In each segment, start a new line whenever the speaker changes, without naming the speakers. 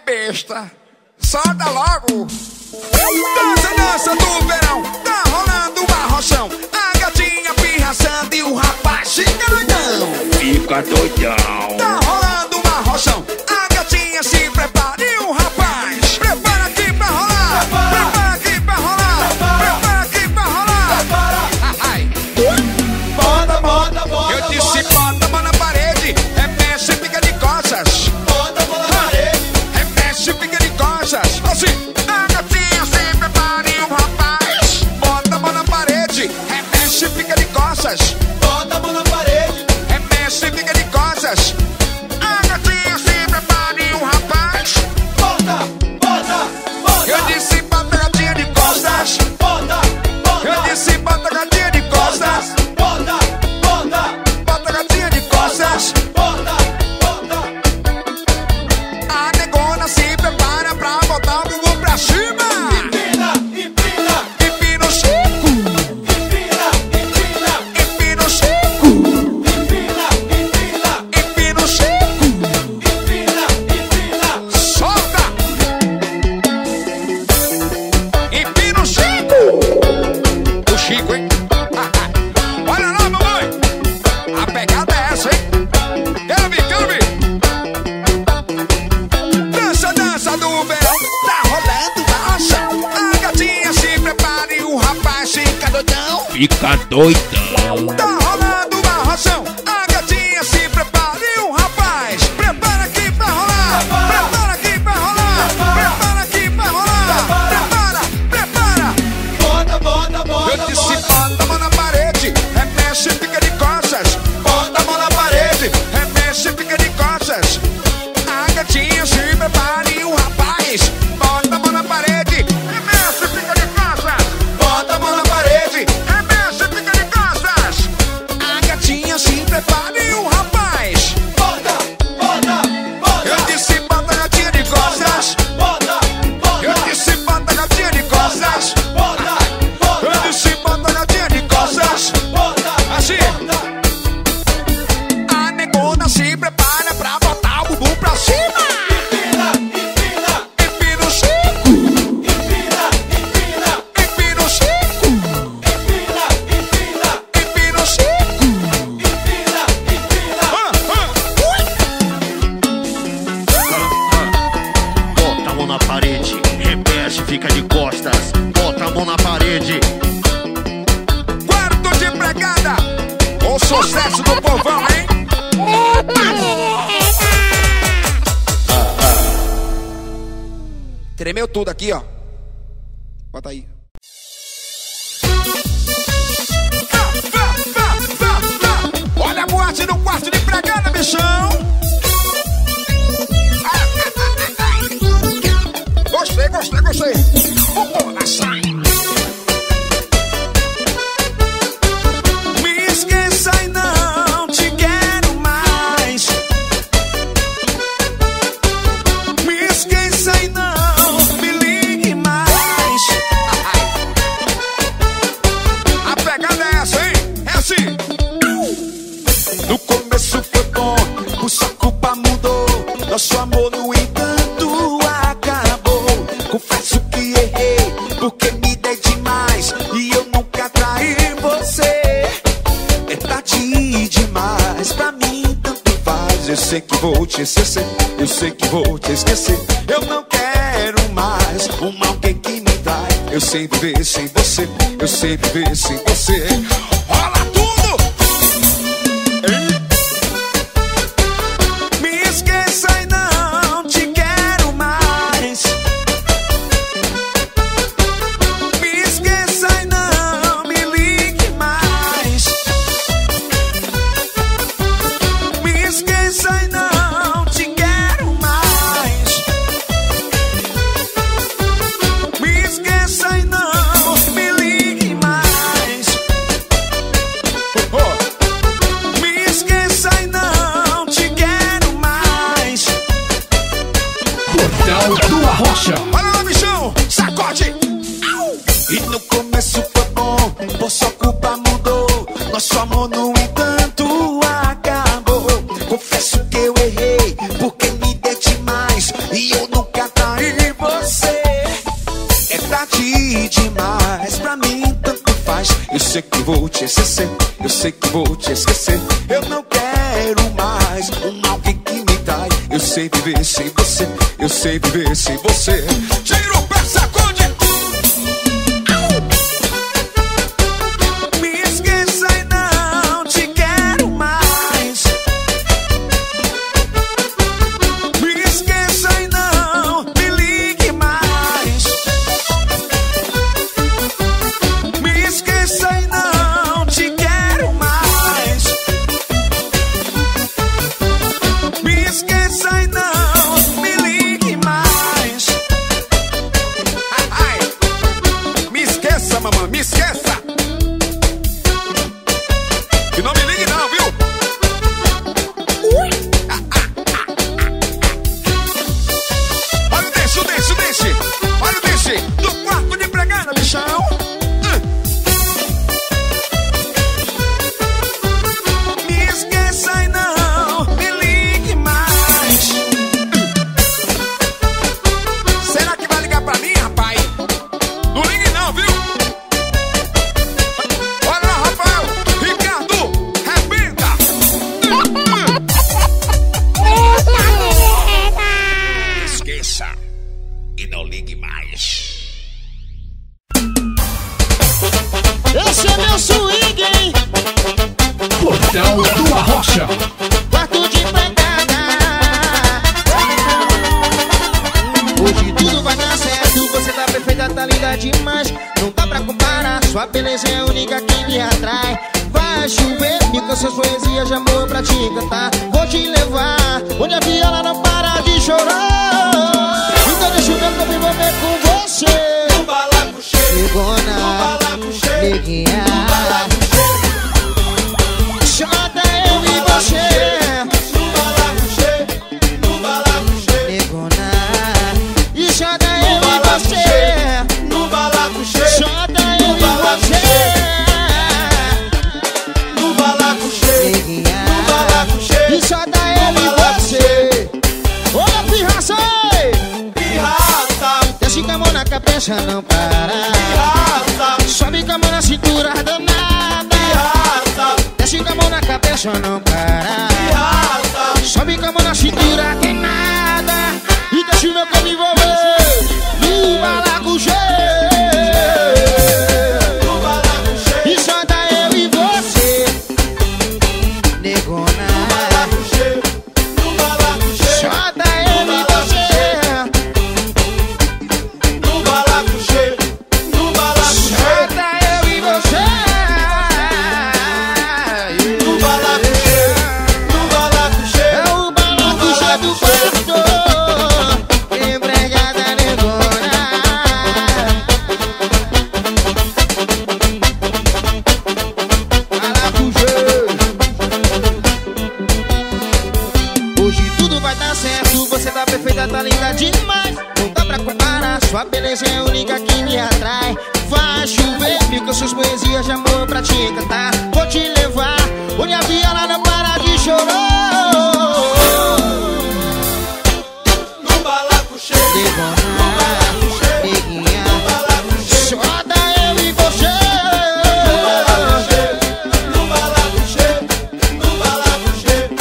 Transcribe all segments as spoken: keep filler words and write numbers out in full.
besta. Solta logo. Dança, dança do verão, tá rolando uma rochão. A gatinha pirraçando e o rapaz fica doidão.
Fica doidão.
Tá rolando uma rochão. A gatinha se prepara e o rapaz prepara aqui pra rolar. Prepara aqui pra rolar. Prepara aqui pra rolar. Ai.
Bota, bota, bota.
Eu disse bota a mão na parede. É mexe e fica de costas.
Bota a mão na parede.
É mexe e fica de costas. Assim. A gatinha se prepara e o rapaz bota a mão na parede. É mexe e fica de costas.
Bota a mão na parede.
É mexe e fica de costas. A gatinha se prepara e o rapaz
Bota, bota, bota.
Eu disse bota a gatinha de costas.
Bota, bota.
Eu disse bota a gatinha de costas.
Bota, bota.
Bota a gatinha de costas.
Bota, bota.
A negona se prepara pra botar o bumbum pra cima.
Empina, empina.
Empina o chico.
Empina, empina.
Empina o chico.
Empina, empina.
Empina o chico.
Empina, empina.
Solta. Empina o chico. O chico, hein? Olha lá, mamãe. A pegada é essa, hein? Quero ver, quero ver. Dança, dança do verão. Tá rolando uma rochão. A gatinha se prepara e o rapaz fica doidão.
Fica doidão.
Tá rolando uma rochão. A gatinha se prepara e o rapaz prepara aqui pra rolar. Prepara aqui pra rolar. Prepara aqui pra rolar. Prepara, prepara.
Bota, bota, bota.
Eu disse bota a mão na parede. É mexe e fica de costas. Bota a mão na parede. É mexe e fica de costas. A gatinha se prepara e o rapaz bota a mão na parede. É mexe e fica de costas. Bota a mão na parede. É mexe e fica de costas. A gatinha se prepara e o rapaz.
Bota, bota, bota.
Eu disse bota a gatinha de costas.
Bota, bota.
Eu disse bota a gatinha de costas.
Bota,
Eu
bota.
disse bota a gatinha de costas.
Bota,
Assim. A negona se prepara pra botar o bumbum pra cima.
empina, empina.
Empina o chico.
Empina, empina.
Empina o chico.
Empina, empina.
Empina o chico.
Empina, empina.
Ah, ah.
Bota a mão na parede, remexe, fica de costas. Bota a mão na parede.
Quarto de empregada. O sucesso do povão, hein? Tremeu tudo aqui, ó. Bota aí. Olha a boate no quarto de empregada, bichão. Gostei, gostei, gostei. O pô na saia. Me esqueça e não te quero mais. Me esqueça e não me ligue mais. A pegada é essa, hein? É assim. No começo foi bom, o sua culpa mudou. Nosso amor, no entanto, acabou. Confesso que errei, porque me dei demais. E eu nunca traí você. É tarde demais, pra mim tanto faz. Eu sei que vou te esquecer, eu sei que vou te esquecer. Eu não quero mais um alguém que me trai. Eu sei viver sem você, eu sei viver sem você. Rola tudo! Me esqueça e não te quero mais. Me esqueça e não me ligue mais. Me esqueça e não te quero mais. Me esqueça e não me ligue mais. sei que vou te esquecer, eu sei que vou te esquecer. Eu não quero mais um alguém que me trai. Eu sei viver sem você, eu sei viver sem você. Tira o pé, sacode. Me esqueça e não te quero mais. Me esqueça e não me ligue mais. Me esqueça e não te quero mais. Me esqueça e não me ligue mais. Ai, ai. Me esqueça, mamãe, me esqueça. E não me ligue não, viu? Ah, ah, ah. Olha o deixe, o deixe, o deixe. Olha o deixe. Do quarto de empregada, bichão. Me esqueça e não me ligue mais. Será que vai ligar pra mim, rapaz? Não ligue não, viu? Olha lá, Rafael, Ricardo, rebenta. Esqueça e não ligue mais.
Esse é meu swing, hein?
Portal do Arrocha.
Quarto de empregada. Hoje tudo vai dar certo. Você tá perfeita, tá linda demais. Não dá pra comparar. Sua beleza é a única que me atrai. Vai chover, me com suas poesias de amor pra te cantar. Vou te levar onde a viola não para de chorar. Então deixa o meu corpo envolver com você.
No balacoche, no
Negona,
balacoche,
neguinha,
no balacoche,
chota eu e você.
no balacoche, no balacoche,
Negona, e chota eu e você.
no balacoche,
Chota eu e você.
no balacoche,
Neguinha,
no balacoche,
e chota eu e você. Olha a pirraça aí.
pirraça,
Desce com a mão na cabeça, não para.
pirraça,
Sobe com a mão na cintura, danada.
pirraça,
Desce com a mão na cabeça, não para.
pirraça,
Sobe com a mão na cintura, tem nada. E deixa o meu corpo envolver no balacoche.
no balacoche,
E chota eu e você. Negona,
balacoche, no balacoche,
chota eu e você.
no balacoche, no balacoche,
Chota eu e você.
no balacoche, no balacoche,
É o balacoche do quarto. Empregada negona. Hoje tudo vai dar certo. Você tá perfeita, tá linda demais. Não dá pra comparar. Sua beleza é a única que me atrai. Vai chover, mil com suas poesias de amor pra te cantar. Vou te levar onde a viola não para de chorar.
no balacoche,
Negona, neguinha, chota eu e você.
no balacoche, no balacoche,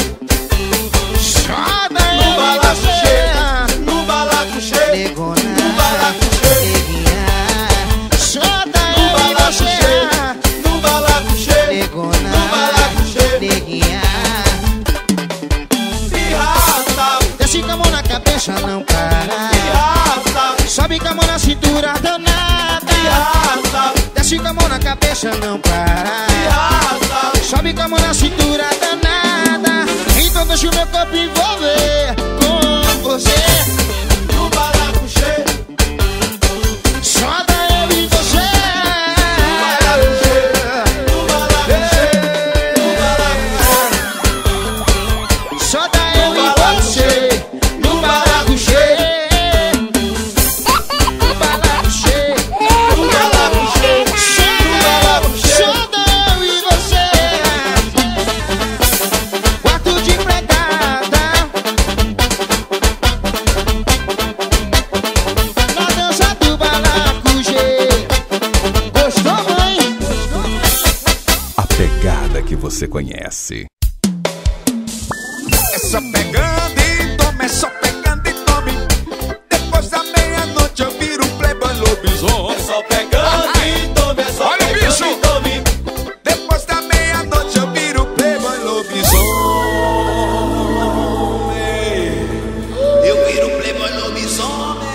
Chota eu e você.
no balacoche,
Negona,
balacoche,
neguinha, chota eu e você.
no balacoche,
Negona,
balacoche,
neguinha,
pirraça,
desce com a mão na cabeça, não para.
pirraça,
Sobe com a mão na cintura, danada.
pirraça,
Desce com a mão na cabeça, não para.
pirraça,
Sobe com a mão na cintura, danada. Então deixa o meu corpo envolver com você.
no balacoche,
Chota eu e você.
no balacoche, no balacoche,
Chota eu e você. No balacoche. No balacoche.
no balacoche,
Chota eu e você.
banda que você conhece.
É só pegando e tome, é só pegando e tome. Depois da meia-noite eu viro um playboy lobisomem.
É só pegando e tome, é só
Olha o
pegando
bicho.
e tome.
Depois da meia-noite eu viro um playboy lobisomem. Eu viro um playboy lobisomem.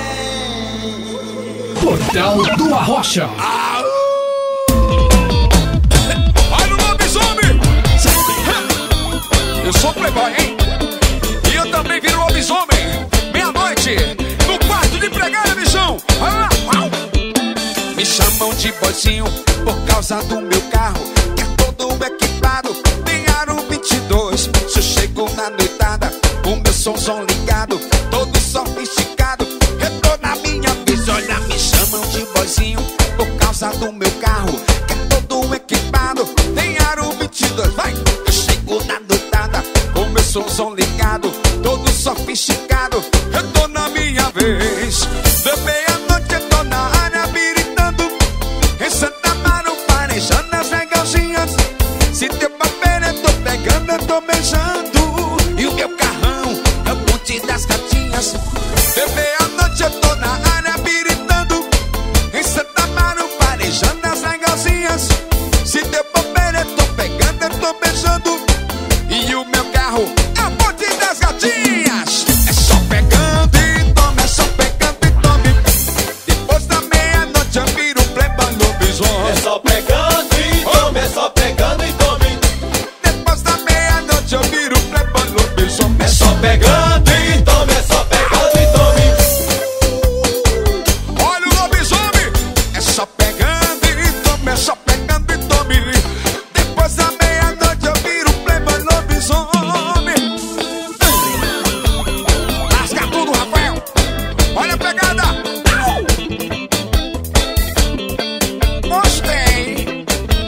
Portal do Arrocha.
Olha o lobisomem. Eu sou playboy, hein? E eu também viro lobisomem. Meia-noite, no quarto de empregada, bichão. Ah, ah. Me chamam de boizinho por causa do meu carro, que é todo equipado, tem aro vinte e dois. Se eu chego na noitada, o meu somzão ligado, todo sofisticado, eu tô na minha vez. Olha, me chamam de boizinho por causa do meu carro, que é todo equipado, tem aro vinte e dois. Vai! Eu chego na noitada, o meu somzão ligado, todo sofisticado, eu tô na minha vez. De meia-noite eu tô na área viritando, em Santa Amaro farejando as legalzinhas. Se teu papel eu tô pegando, eu tô beijando. E o meu carrão é o ponte das gatinhas. De meia-noite eu tô na área viritando, em Santa Amaro farejando as legalzinhas. Se teu papel eu tô pegando, eu tô beijando. E o meu carro é o ponte das gatinhas. É só pegando e tome, é só pegando e tome. Depois da meia-noite eu viro um playboy lobisomem.
É só pegando e tome, é só pegando e tome.
Depois da meia-noite eu viro um playboy lobisomem.
É só pegando e tome, é só pegando e tome.
Olha o lobisomem. É só pegando e tome, é só pegando e tome. Depois da meia-noite eu viro um playboy lobisomem. Lasca tudo, Rafael. Olha a pegada. Au! Gostei.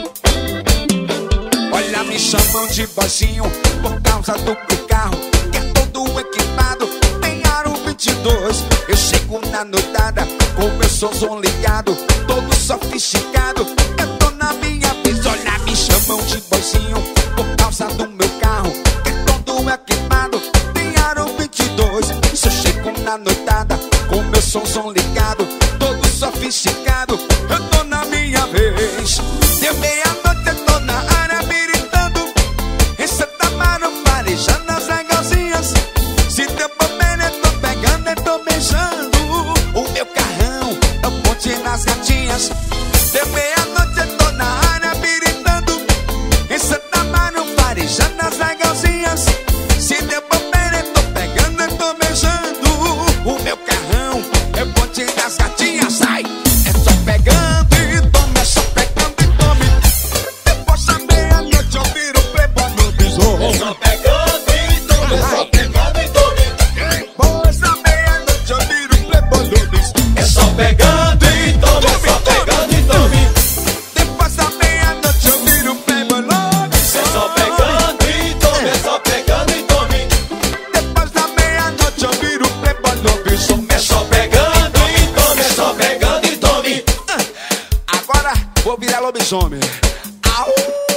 Olha, me chamam de boizinho por causa do meu carro, que é todo equipado, tem aro vinte e dois. Eu chego na noitada com meu somzão ligado, todo sofisticado, eu tô na minha vez. Olha, me chamam de boizinho por causa do meu carro, que é todo equipado, tem aro vinte e dois. Se eu chego na noitada com meu somzão ligado, todo sofisticado, eu tô na minha vez. De meia-noite eu tô na área viritando, em Santa Amaro farejando as legalzinhas. Se teu papel eu tô pegando, eu tô beijando. O meu carrão é o ponte nas gatinhas. De meia-noite eu tô na área viritando, em Santa Amaro farejando as legalzinhas. Se teu papel eu tô pegando, eu tô beijando. O meu carrão é o ponte das gatinhas. Sai! É só pegando e tome, é só pegando e tome. Depois da meia-noite eu viro playboy lobisomem.
É só pegando e tome, é só pegando e tome.
Depois da meia-noite eu viro playboy lobisomem.
É só pegando e tome, é só pegando e tome.
Depois da meia-noite eu viro playboy lobisomem.
É só pegando e tome, é só pegando e tome.
Depois da meia-noite eu viro playboy lobisomem.
É só pegando e tome, é só pegando e tome.
Agora vou virar lobisomem. Au!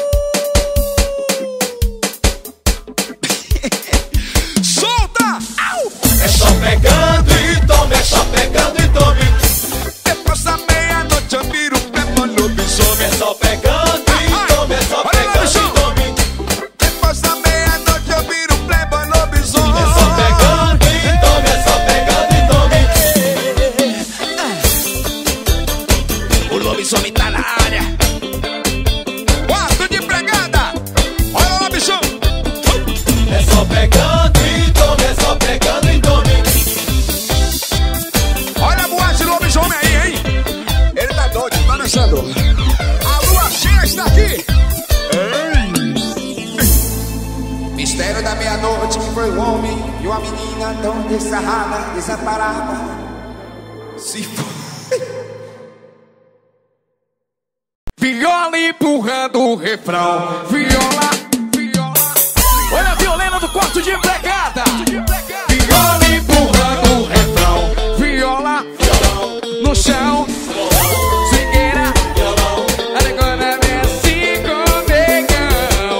Solta! Au!
É só pegando e tome, é só pegando e tome.
Depois da meia-noite eu viro playboy lobisomem.
É só pegando e tome, é só pegando e tome.
Depois da meia-noite eu viro playboy lobisomem.
É só pegando e tome, é só pegando e tome.
O lobisomem tá na área. Quarto de empregada. Olha lá, bichão.
É só pegando e tome, é só pegando e tome.
Olha a boate do lobisomem aí, hein? Ele tá doido, tá dançando. A lua cheia está aqui. Mistério da meia-noite que foi um homem e uma menina tão desarrada, desamparada. Se foi. Viola empurrando o refrão. Viola, viola. Olha a violena do quarto de empregada. Viola empurrando o refrão. Viola, no chão. Swingueira, agora desce com negão.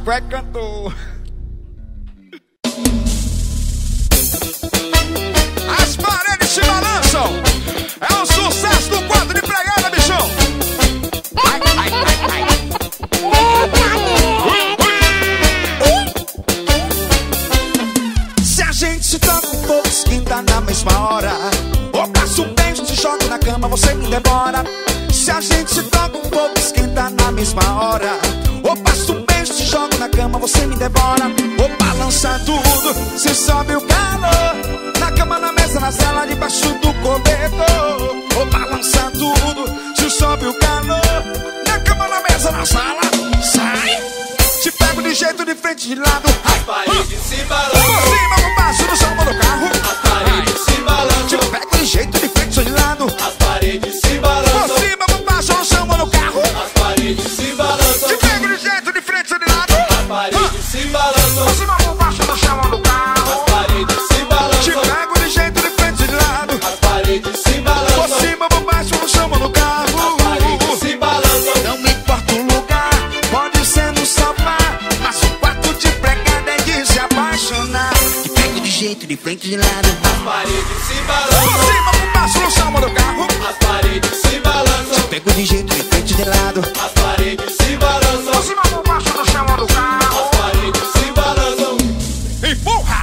Rafael cantou. As paredes se balançam. É um sucesso do quadro de pregada, bichão. Ai, ai, ai, ai. Se a gente se toca um pouco, esquenta na mesma hora. O braço beijo, te jogo na cama, você me devora. Se a gente se toca um pouco, esquenta na mesma hora. O passo um beijo, te jogo na cama, você me devora. O balança tudo, se sobe o calor. Na cama, na mesa, na sala, debaixo do cobertor. O balança tudo, se sobe o calor. Na cama, na mesa, na sala, sai. Te pego de jeito, de frente, de lado.
As paredes se balançam.
Por cima, por baixo, no chão do carro.
As paredes se balançam.
Te pego de jeito, de frente, de lado.
As paredes se balançam.
Por cima, por baixo, no chão do carro.
As paredes se balançam.
Te pego de jeito, de frente, de lado.
As paredes se balançam.
Por cima, por baixo, no chão do carro.
As paredes se
Te
balançam.
pego de jeito, de frente, de lado.
As paredes se
Por
balançam.
cima, por baixo, no chão do carro.
As paredes se balançam.
Não me importa o lugar, pode ser no sofá, mas o quarto de pregada é de se apaixonar. Te pego de jeito, de frente, de lado.
As paredes se
Por
balançam.
cima, por baixo, no chão do carro.
As paredes se balançam.
Te pego de jeito, de frente, de lado.
As paredes se
Por
balançam.
cima, por baixo, no chão do carro.
As paredes se balançam.
Empurra!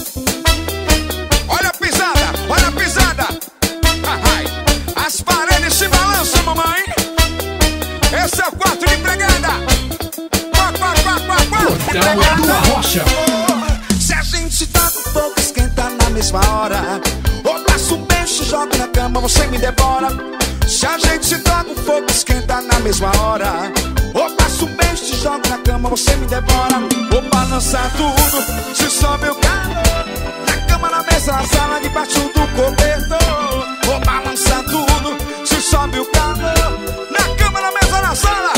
Olha a pisada, olha a pisada. Ai, as paredes se balançam, mamãe. Esse é o quarto de empregada. Quá, quá, quá, quá, quá.
Portal do Arrocha.
Se a gente se toca um pouco, esquenta na mesma hora. O passo um beijo, jogo na cama, você me devora. Se a gente se toca um pouco, esquenta na mesma hora. O passo um beijo, te jogo na cama, você me devora. Vou balançar tudo, se sobe o calor. Na cama, na mesa, na sala, debaixo do cobertor. Vou balançar tudo, se sobe o calor. Na cama, na mesa, na sala.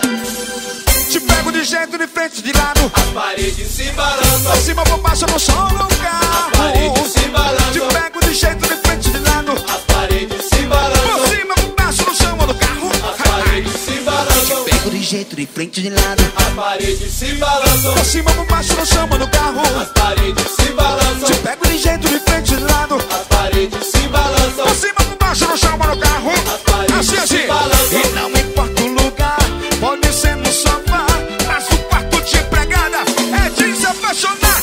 Te pego de jeito, de frente, de lado.
As paredes se balançam.
Por cima, por baixo, no chão, no
As
carro.
paredes se
Te
balançam.
pego de jeito, de frente, de lado.
As paredes se
Por
balançam.
cima, por baixo, no chão, no carro.
As paredes se balançam.
Pego de jeito, de frente, de lado.
As paredes se balançam.
Por cima, por baixo, no chão, no carro.
As paredes se
Te
balançam.
pego de jeito, de frente, de lado.
As paredes se balançam.
Por cima, por baixo, no chão, no carro. Assim, assim. E não importa o lugar, pode ser no sofá, mas o quarto de empregada é de se apaixonar.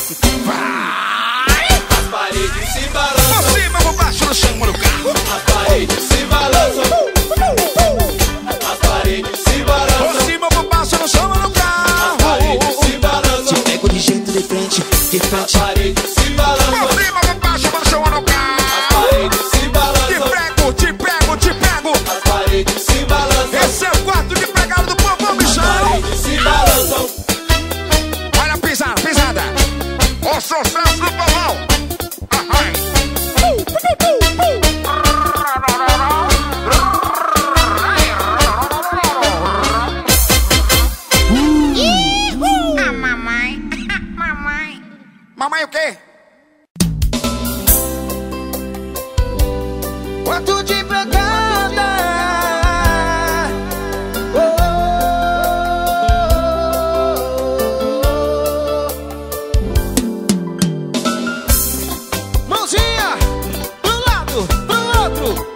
Vai!
As paredes se
Por
balançam.
cima, por baixo, no chão, no carro.
As paredes se balançam. As paredes se
Por
balançam.
cima, por baixo, no chão, no
As
carro.
paredes se balançam.
Pego de jeito, de frente, de
As
frente.
paredes se
Por
balançam.
cima, por baixo, no chão, no
As
carro.
paredes se
Te
balançam.
pego, te pego, te pego.
As paredes se balançam.
Esse é o quarto de pregado do povo,
As
bichão.
paredes se balançam.
Olha a pisada, pisada. O sucesso do povão. Ahai.
A mamãe, mamãe.
Mamãe o quê? Quarto de pregada. Mãozinha pro lado, pro outro.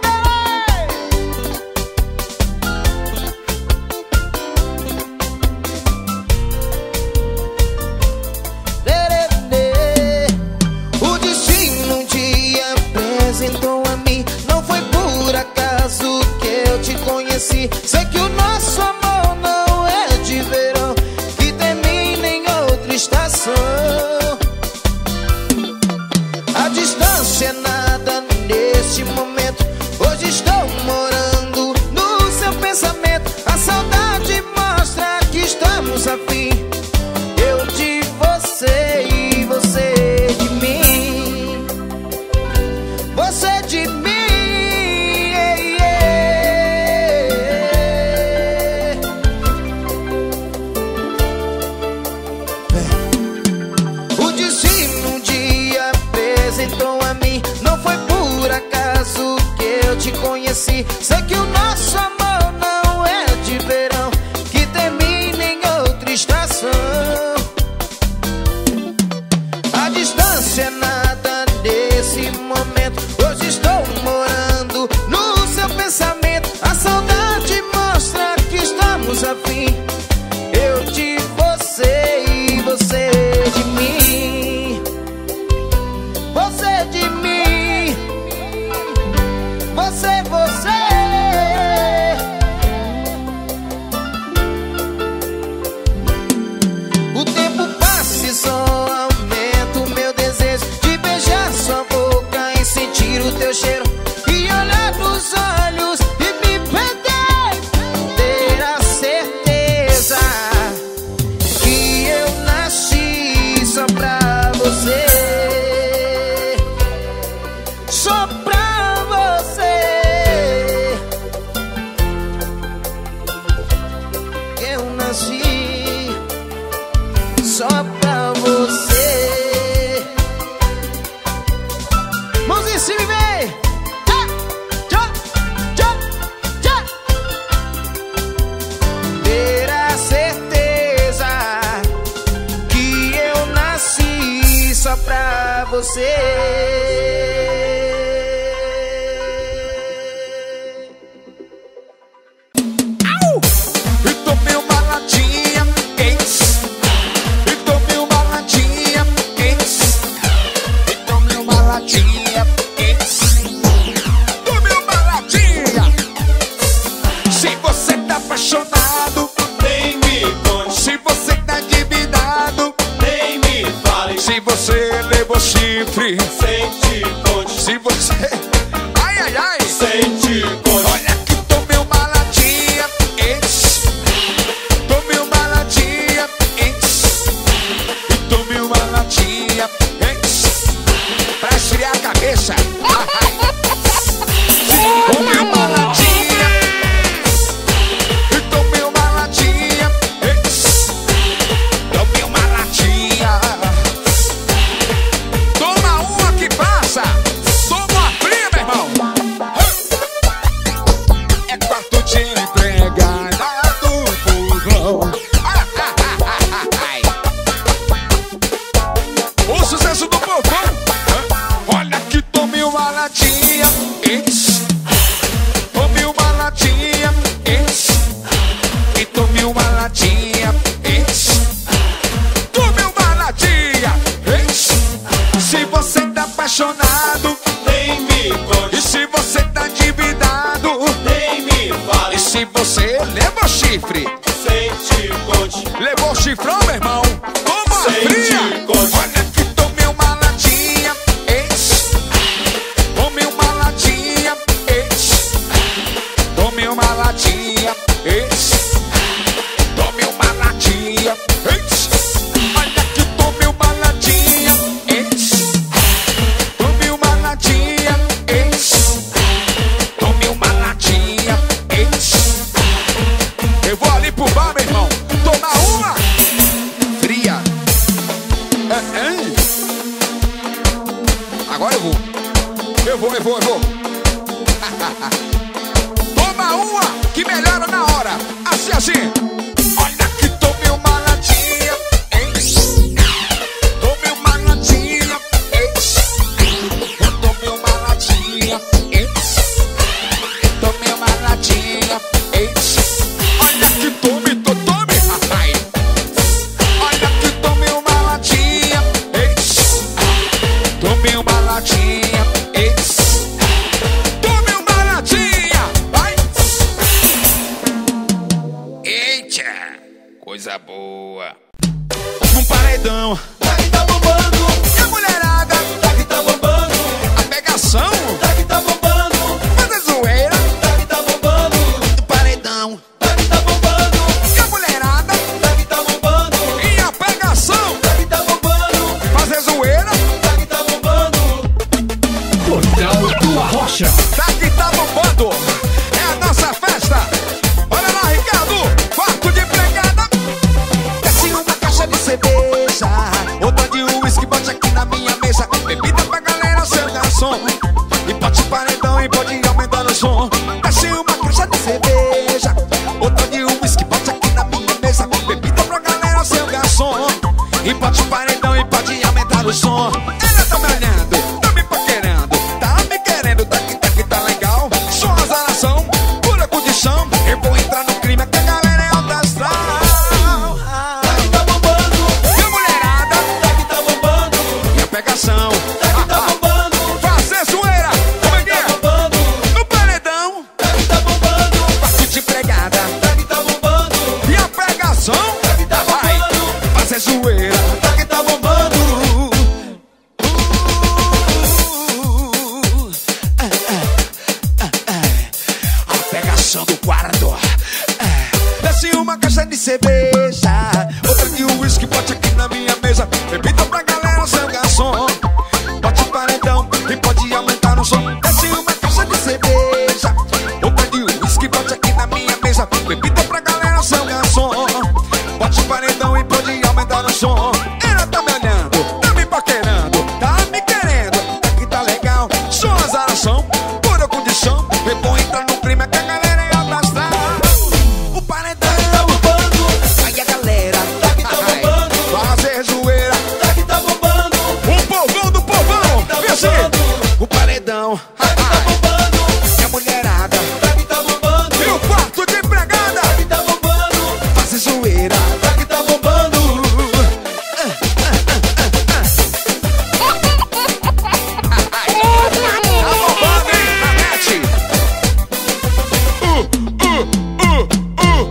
O destino um dia apresentou a mim. Não foi por acaso que eu te conheci. Sei que o nosso amor não é de verão, que termina em outra estação. A distância é nada neste momento. Hoje estou morando no seu pensamento. A saudade mostra que estamos afim. Eu de você e você de mim. Você de mim. Yeah, yeah. O destino um dia apresentou a mim. Não foi por acaso que eu te conheci. Sei que o nosso amor não é de verão, que termina em outra estação.
disse é nada nesse momento. Hoje estou morando no seu pensamento. A saudade mostra que estamos afim. Eu de você e você de mim. Você de mim. Você, você. O tempo passa e só aumenta o meu desejo de beijar sua boca e sentir o teu cheiro e olhar nos olhos e me perder. Ter a certeza que eu nasci só pra você. Só pra você. Eu nasci só pra você. Mãos em cima e vem. Tchá, tchá, tchá, tchá. Ter a certeza que eu nasci só pra você.
E tomei uma latinha, ex. E tomei uma latinha, ex. E tomei uma latinha, ex. Tomei uma latinha. Se você tá apaixonado,
Nem me conte,
se você tá endividado,
nem me fale.
se você levou chifre,
Sente, conte,
se você... Ai, ai, ai.
sente, conte.
Olha que tomei uma latinha, ex. Tomei uma latinha, ex. E tomei uma latinha, ex. Pra esfriar a cabeça. Tomei uma latinha. E tomei uma latinha, ex. Tomei uma latinha. Toma uma que passa. Toma uma fria, meu irmão. É quarto de empregada do fogão. Ai. O sucesso do povão. Olha que tomei uma latinha, ex. Tomei uma latinha, ex. E tomei uma latinha, ex. Tomei uma latinha, ex. Se você tá apaixonado,
Nem me
e
conte,
se você tá endividado,
nem me fale.
e se você levou chifre,
Sente, conte,
levou chifrão, meu irmão, toma
Sente,
fria.
conte.
Olha que tomei uma latinha, ex. Tomei uma latinha, ex. Tomei uma latinha, ex. Tomei uma latinha, ex. Olha que tomei uma latinha, ex. Tomei uma latinha, ex. Tomei uma latinha, ex. Eu vou ali pro bar, meu irmão, tomar uma fria. É, é. Agora eu vou. Eu vou, eu vou, eu vou. Toma uma que melhora na hora. Assim, assim. Olha que tomei uma latinha, ex. Tomei uma latinha, ex. Eu tomei uma latinha, ex. Tomei uma latinha, ex. Olha que tome, to, tome, ai. Olha que tomei uma latinha, ex. Tomei uma latinha, ex. Tomei uma latinha, vai. Eita, coisa boa. Num paredão,
tá que tá bombando,
e a mulherada,
tá que tá bombando,
a pegação,
tá que tá bombando,
fazer zoeira.
tá que tá bombando,
No paredão,
tá que tá bombando,
e a mulherada,
tá que tá bombando,
e a pegação,
tá que tá bombando,
fazer zoeira.
tá que tá bombando.
Portal do Arrocha.
Tá que tá bombando, é a nossa festa. Olha lá, Ricardo, quarto de empregada. Desce uma caixa de cerveja, outra de uísque, bote aqui na minha mesa. Bebida pra galera, seu garçom. E bote paredão e pode aumentar o som. Desce uma caixa de cerveja, outra de uísque, bote aqui na minha mesa. Bebida pra galera, seu garçom. E bote paredão e pode aumentar o som. Ela olhando, tá me paquerando, tá me querendo, tá que tá que tá legal. Só azaração, pura condição. Eu vou entrar no crime, que a galera é alta astral.
Tá que tá bombando,
Minha mulherada,
tá que tá bombando,
minha pegação.
tá que tá bombando,
Fazer zoeira, como é que
tá
é?
bombando,
No paredão,
tá que tá bombando,
quarto de empregada.
tá que tá bombando,
E a pegação,
tá que tá
vai
bombando,
fazer zoeira.
tá que tá bombando.
A pegação do quarto. Desce uma caixa de cerveja, outra de uísque, bote aqui na minha mesa. Bebida pra galera, seu garçom. Bote o paredão e pode aumentar o som. Desce uma caixa de cerveja, outra de uísque, bote aqui na minha mesa. Bebida pra galera, seu garçom. Bote o paredão e pode aumentar o som. Ela tá me olhando, tá me paquerando, tá me querendo, tá que tá legal. Só azaração, pura condição. Eu vou entrar no crime, que a galera é alta astral. O paredão,
Tá bombando,
aí a galera
tá que tá bombando,
fazer zoeira.
tá que tá bombando,
O povão do povão,
tá
vê assim,
bombando,
o paredão,
tá bombando,
e a mulherada,
tá que tá bombando,
e o quarto de empregada,
tá que tá bombando,
fazer zoeira.
tá que tá bombando.
Tá bombando, hein, na net. Uh, uh, uh, uh.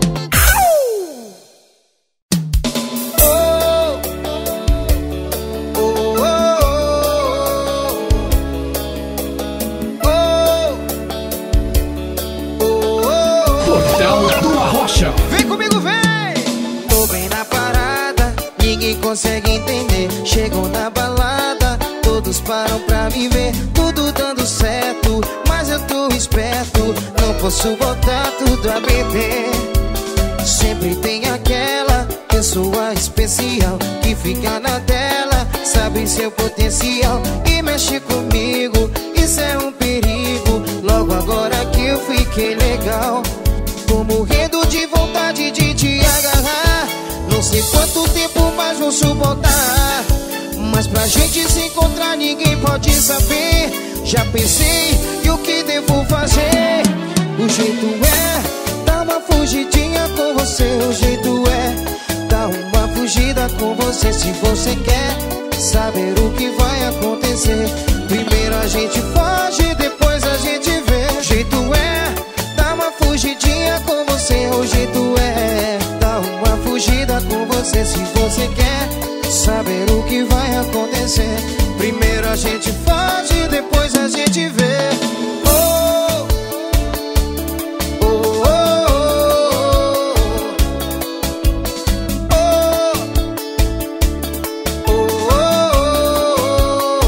Portal do Arrocha.
Vem comigo, vem! Tô bem na parada, ninguém consegue entender. Chegam na balada, todos param pra me ver. Tudo dando certo, mas eu tô esperto. Não posso botar tudo a beber. Sempre tem aquela pessoa especial que fica na tela, sabe seu potencial e mexe comigo. Isso é um perigo. Logo agora que eu fiquei legal, tô morrendo de vontade de te agarrar. Não sei quanto tempo mais vou suportar, mas pra gente se encontrar ninguém pode saber. Já pensei e o que devo fazer? O jeito é dar uma fugidinha com você. O jeito é dar uma fugida com você. Se você quer saber o que vai acontecer, primeiro a gente foge, depois a gente vê. O jeito é dar uma fugidinha com você. O jeito é dar uma fugida com você. Se você quer saber o que vai acontecer, primeiro a gente foge, depois a gente vê. Oh, oh, oh, oh, oh,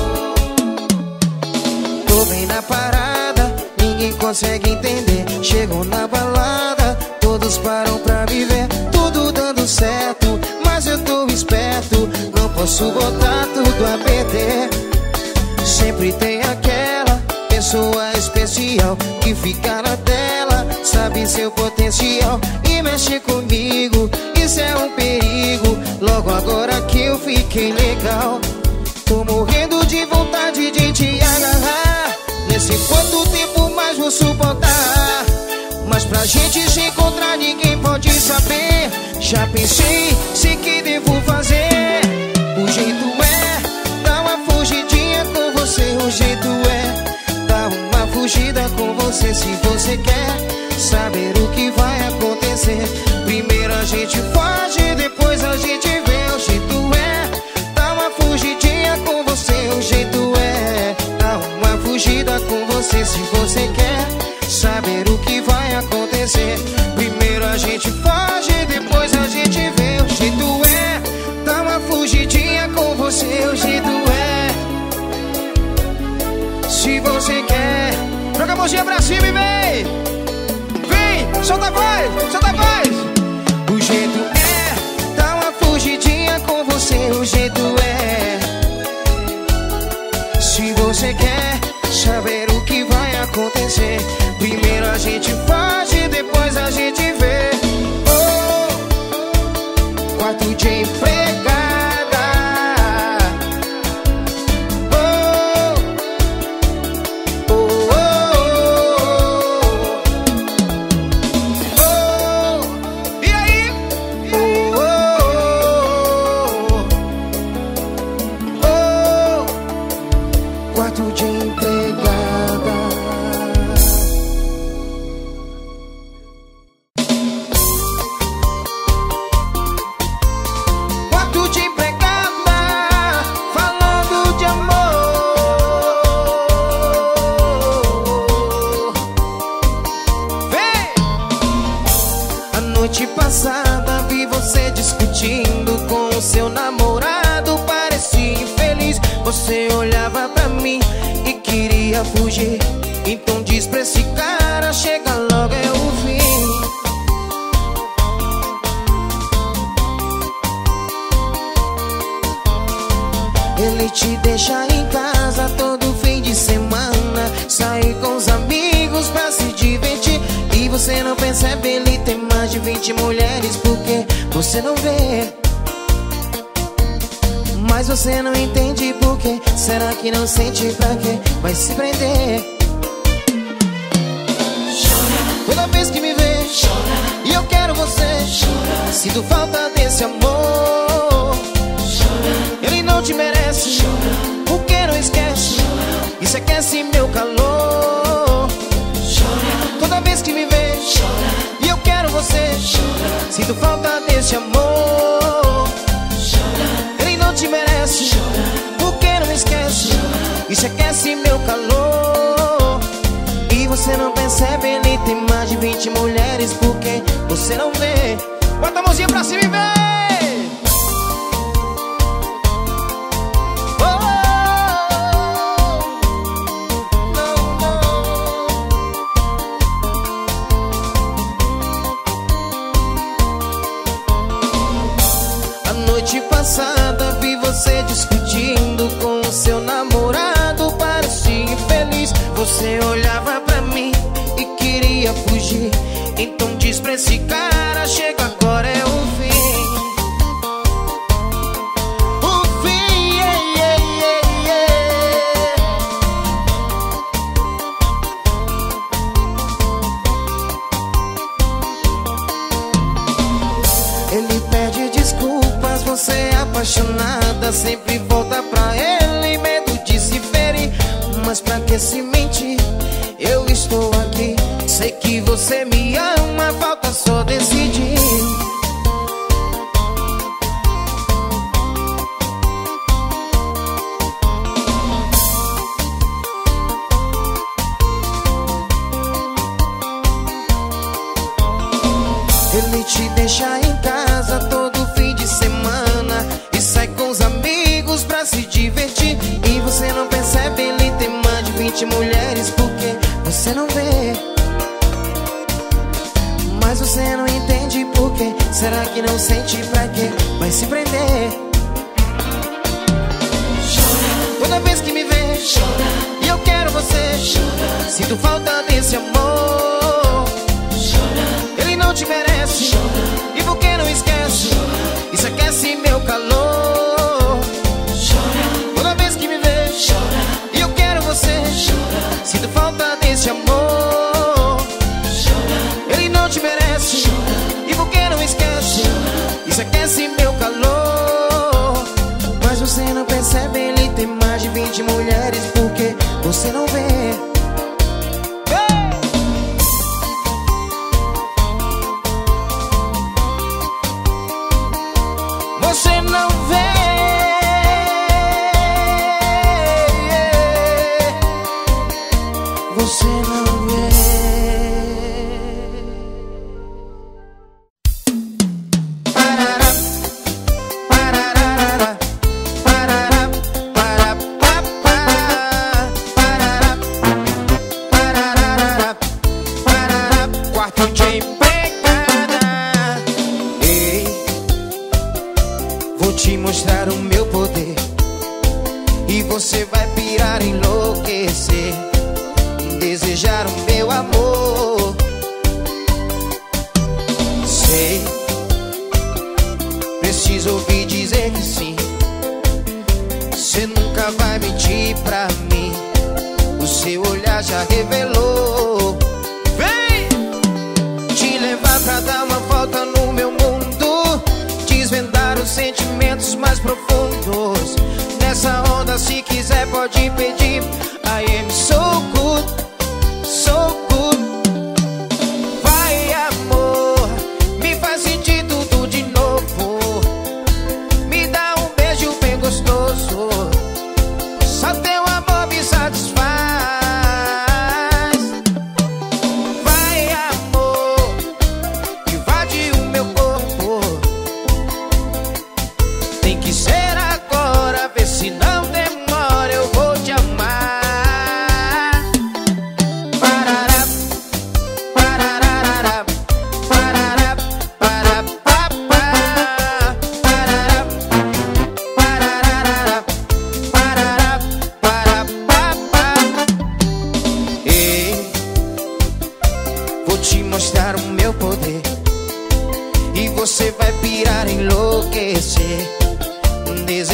oh. Tô bem na parada, ninguém consegue entender. Chegam na balada, todos param pra me ver. Tudo dando certo, mas eu tô esperto. Não posso botar tudo a perder. Sempre tem aquela pessoa especial que fica na tela, sabe seu potencial e mexe comigo. Isso é um perigo. Logo agora que eu fiquei legal, tô morrendo de vontade de te agarrar. Nesse quanto tempo mais vou suportar, mas pra gente se encontrar ninguém pode saber. Já pensei, sei que devo fazer. O jeito é dar uma fugidinha com você. O jeito é dar uma fugida com você. Se você quer saber o que vai acontecer, primeiro a gente foge, depois a gente vê. O jeito é dar uma fugidinha com você. O jeito é dar uma fugida com você. Se você quer saber o que vai acontecer, primeiro a gente foge, depois a gente vê. O jeito é dar uma fugidinha com você. O jeito é, se você quer, joga a mãozinha pra cima e vem. Vem, solta a voz, solta a voz. O jeito é dar uma fugidinha com você. O jeito é, se você quer saber o que vai acontecer, primeiro a gente foge, depois a gente vê. Oh, quarto de empregada. Oh, quarto de empregada. Quarto de empregada, falando de amor. Vem! A noite passada vi você discutindo com o seu namorado. Parecia infeliz, você olhava pra mim e queria fugir. Então diz pra esse cara, chega logo, é o fim. Ele te deixa em casa todo fim de semana, sair com os amigos pra se divertir. E você não percebe, ele tem mais de vinte mulheres, porque você não vê. Mas você não entende por quê. Será que não sente pra quê? Vai se prender. Chora. Toda vez que me vê, chora. E eu quero você, chora. Sinto falta desse amor, chora. Ele não te merece, chora. Por que não esquece, chora. Isso aquece meu calor, chora. Toda vez que me vê, chora. E eu quero você, chora. Sinto falta desse amor, chora. Ele não te merece, chora. Por que não esquece, chora. Isso aquece meu calor. E você não percebe, ele tem mais de vinte mulheres, porque você não vê. Bota a mãozinha pra cima e vê. Noite passada vi você discutindo com o seu namorado. Parecia infeliz, você olhava pra mim e queria fugir. Então diz pra esse cara, chega agora, é o fim. O fim, yeah, yeah, yeah, yeah. Ele pede desculpas, você é apaixonada, sempre volta pra ele, medo de se ferir. Mas pra que se mentir? Eu estou aqui, sei que você me ama, falta só decidir. Ele te deixa em casa todo fim de semana e sai com os amigos pra se divertir. E você não percebe, ele tem mais de vinte mulheres, porque você não vê. Mas você não entende por quê. Será que não sente pra quê? Vai se prender. Chora. Toda vez que me vê, chora. E eu quero você, chora. Sinto falta desse amor, chora. Ele não te merece, chora. E por que não esquece, chora. Isso aquece meu calor, chora. Toda vez que me vê, chora. E eu quero você, chora. Sinto falta desse amor, chora. Ele não te merece, chora. E por que não esquece, chora. Isso aquece meu calor. Mas você não percebe, ele tem mais de vinte mulheres, porque você não vê. Você não vê. Você não vê. Parará, parará, parará, parará, parará, parará, parará, quarto de empregada. Ei, vou te mostrar o meu poder e você vai pirar, enlouquecer, desejar o meu amor. Sei, preciso ouvir dizer que sim. Você nunca vai mentir pra mim, o seu olhar já revelou. Vem! Te levar pra dar uma volta no meu mundo, desvendar os sentimentos mais profundos. Nessa onda, se quiser pode pedir,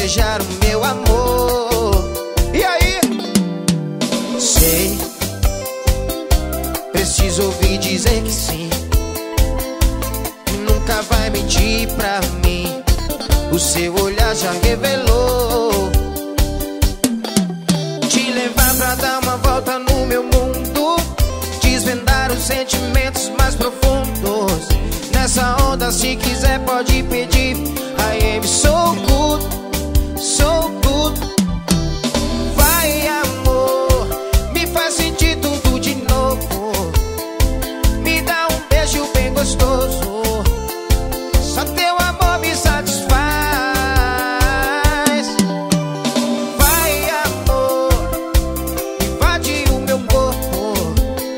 beijar o meu amor. E aí? Sei, preciso ouvir dizer que sim. Nunca vai mentir pra mim, o seu olhar já revelou. Te levar pra dar uma volta no meu mundo, desvendar os sentimentos mais profundos. Nessa onda, se quiser pode pedir. I am so good, so good. Vai, amor, me faz sentir tudo de novo. Me dá um beijo bem gostoso, só teu amor me satisfaz. Vai, amor, invade o meu corpo.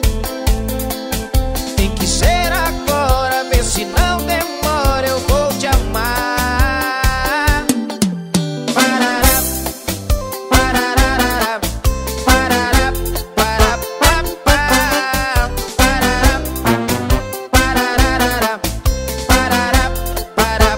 Tem que ser agora, vê se não demora, eu vou te amar. Parará, parará, parará, parará, parará, parará, parará, parará, parará,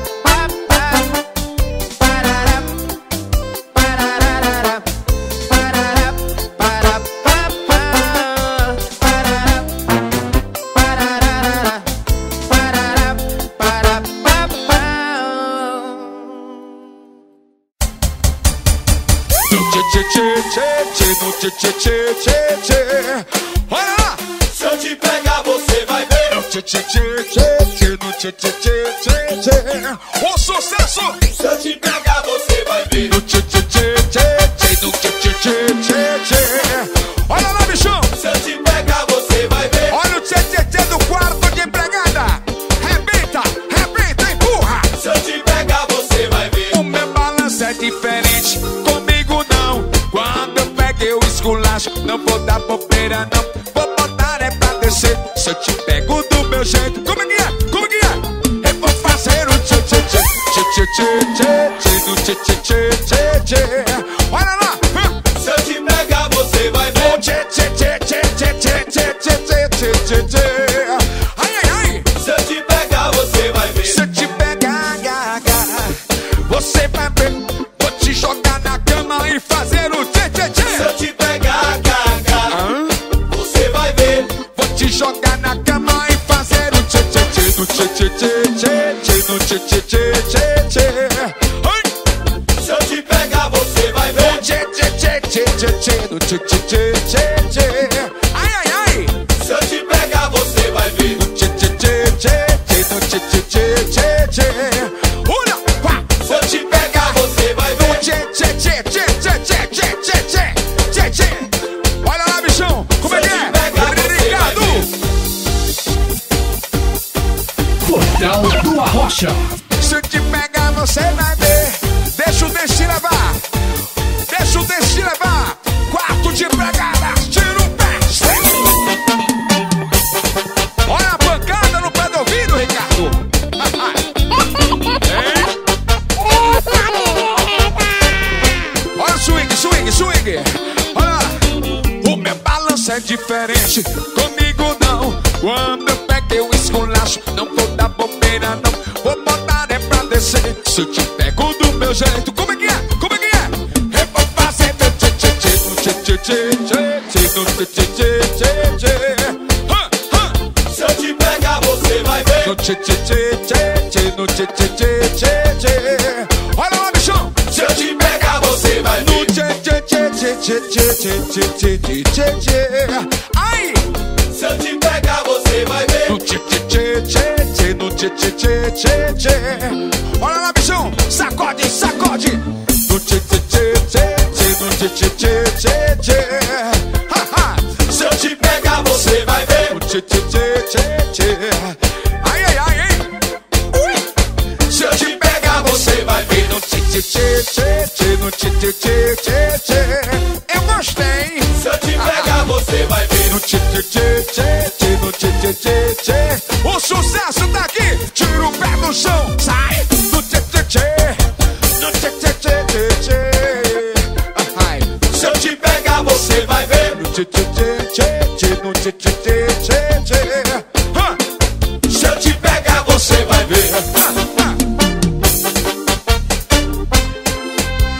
Tchê, tchê, tchê, tchê, tchê. Olha lá!
Se eu te pegar, você vai ver.
Tchê, tchê, tchê, tchê, tchê, no tchê, tchê, tchê, tchê, tchê. O sucesso!
Se eu te pegar, você vai ver.
No tchê, tchê, tchê, tchê, tchê, no tchê, tchê, tchê, tchê, tchê. Olha lá, bichão!
Se eu te pegar, você vai ver.
Olha o tchê, tchê, tchê do quarto de empregada. Rebenta, rebenta, empurra.
Se eu te pegar, você vai ver.
O meu balanço é diferente, comigo não. Quando eu pego eu esculacho, não vou dar bobeira não. Vou botar é pra descer. Se eu te pego do meu jeito, como é que é? Como é que é? Eu vou fazer o tchê, tchê, tchê, tchê, tchê, tchê, tchê, no tchê, tchê, tchê, tchê, tchê. Olha lá!
Se eu te pegar, você vai ver.
O tchê, tchê, tchê, tchê, tchê, tchê, tchê, tchê, tchê, tchê, tchê. Ai, ai, ai!
Se eu te pegar, você vai ver.
Se eu te pegar, gaga, você vai ver. Vou te jogar na cama e fazer o tchê, tchê, tchê.
Se eu te pegar, gaga, você vai ver.
Vou te jogar na cama e fazer o tchê, tchê, tchê, no tchê, tchê, tchê, tchê, tchê, no tchê, tchê, tchê, tchê, tchê. Ai!
Se eu te pegar, você vai ver.
No tchê, tchê, tchê, tchê, tchê, tchê, no tchê, tchê, tchê, tchê, tchê. Ai, ai, ai!
Se eu te pegar, você vai ver.
No tchê, tchê, tchê, tchê, tchê, no tchê, tchê, tchê, tchê, tchê. Olha! Pá!
Se eu te pegar, você vai ver.
Tchê, tchê, tchê, tchê, tchê, tchê, tchê, tchê, tchê, tchê, tchê. Olha lá, bichão, como é que é? Ricardo!
Portal do Arrocha.
Se eu te pegar, você vai ver. Deixa o dente levar. Deixa o dente levar. Quarto de empregada, tira o pé. Olha a pancada no pé do ouvido, Ricardo. Olha o swing, swing, swing. Olha lá. O meu balanço é diferente, comigo não. Quando eu pego eu esculacho, não vou dar bobeira não. Vou botar é pra descer. Se eu te pego do meu jeito, como é que é? Como é que é? Eu vou fazer tchê, tchê, tchê, tchê, no tchê, tchê, tchê, tchê, no tchê, tchê, tchê, tchê. Hã, hã.
Se eu te pegar, você vai ver.
No tchê, tchê, tchê, tchê, tchê, no tchê, tchê, tchê, tchê, tchê. Olha lá, bichão.
Se eu te pegar, você vai
No
ver.
tchê, tchê, tchê, tchê, tchê, tchê, tchê, tchê, tchê, tchê, tchê. Ai!
Se eu te pegar, você vai ver.
No tchê, tchê, tchê, tchê, tchê, no tchê, tchê, tchê, tchê, tchê. Olha lá, bichão. Sacode, sacode. No tchê, tchê, tchê, tchê, tchê, no tchê, tchê, tchê, tchê, tchê. Ha, ha.
Se eu te pegar, você vai ver.
No tchê, tchê, tchê, tchê, tchê. Ai, ai, ai, hein? Ui!
Se eu te pegar, você vai ver.
No tchê, tchê, tchê, tchê, tchê, no tchê, tchê, tchê, tchê, tchê. Eu gostei.
Se eu te pegar, você vai ver.
No tchê, tchê, tchê, tchê, tchê, no tchê, tchê, tchê, tchê. O sucesso tá aqui. Tira o pé do chão. Sai. No tchê, tchê, tchê. No tchê, tchê, tchê, tchê, tchê. Ai.
Se eu te pegar, você vai ver.
No tchê, tchê, tchê, tchê, tchê, no tchê, tchê, tchê, tchê, tchê. Hã.
Se eu te pegar, você vai ver.
Hã, hã.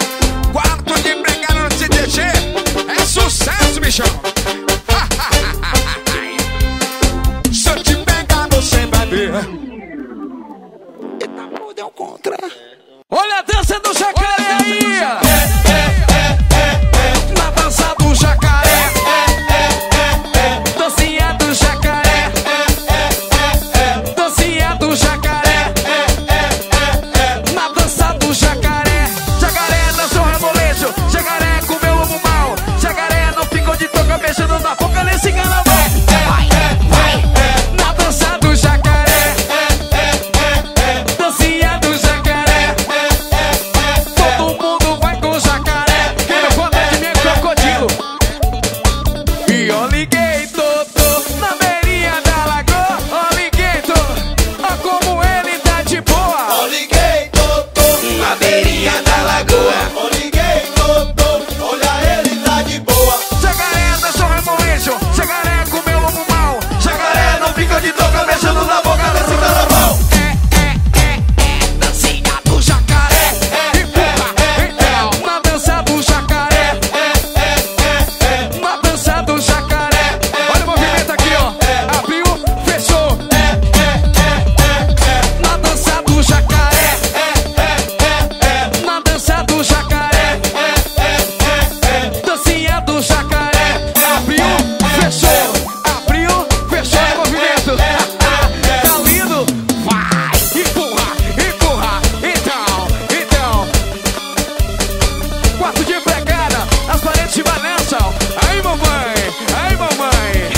quarto de empregada, as paredes se balançam. Aí mamãe, aí mamãe.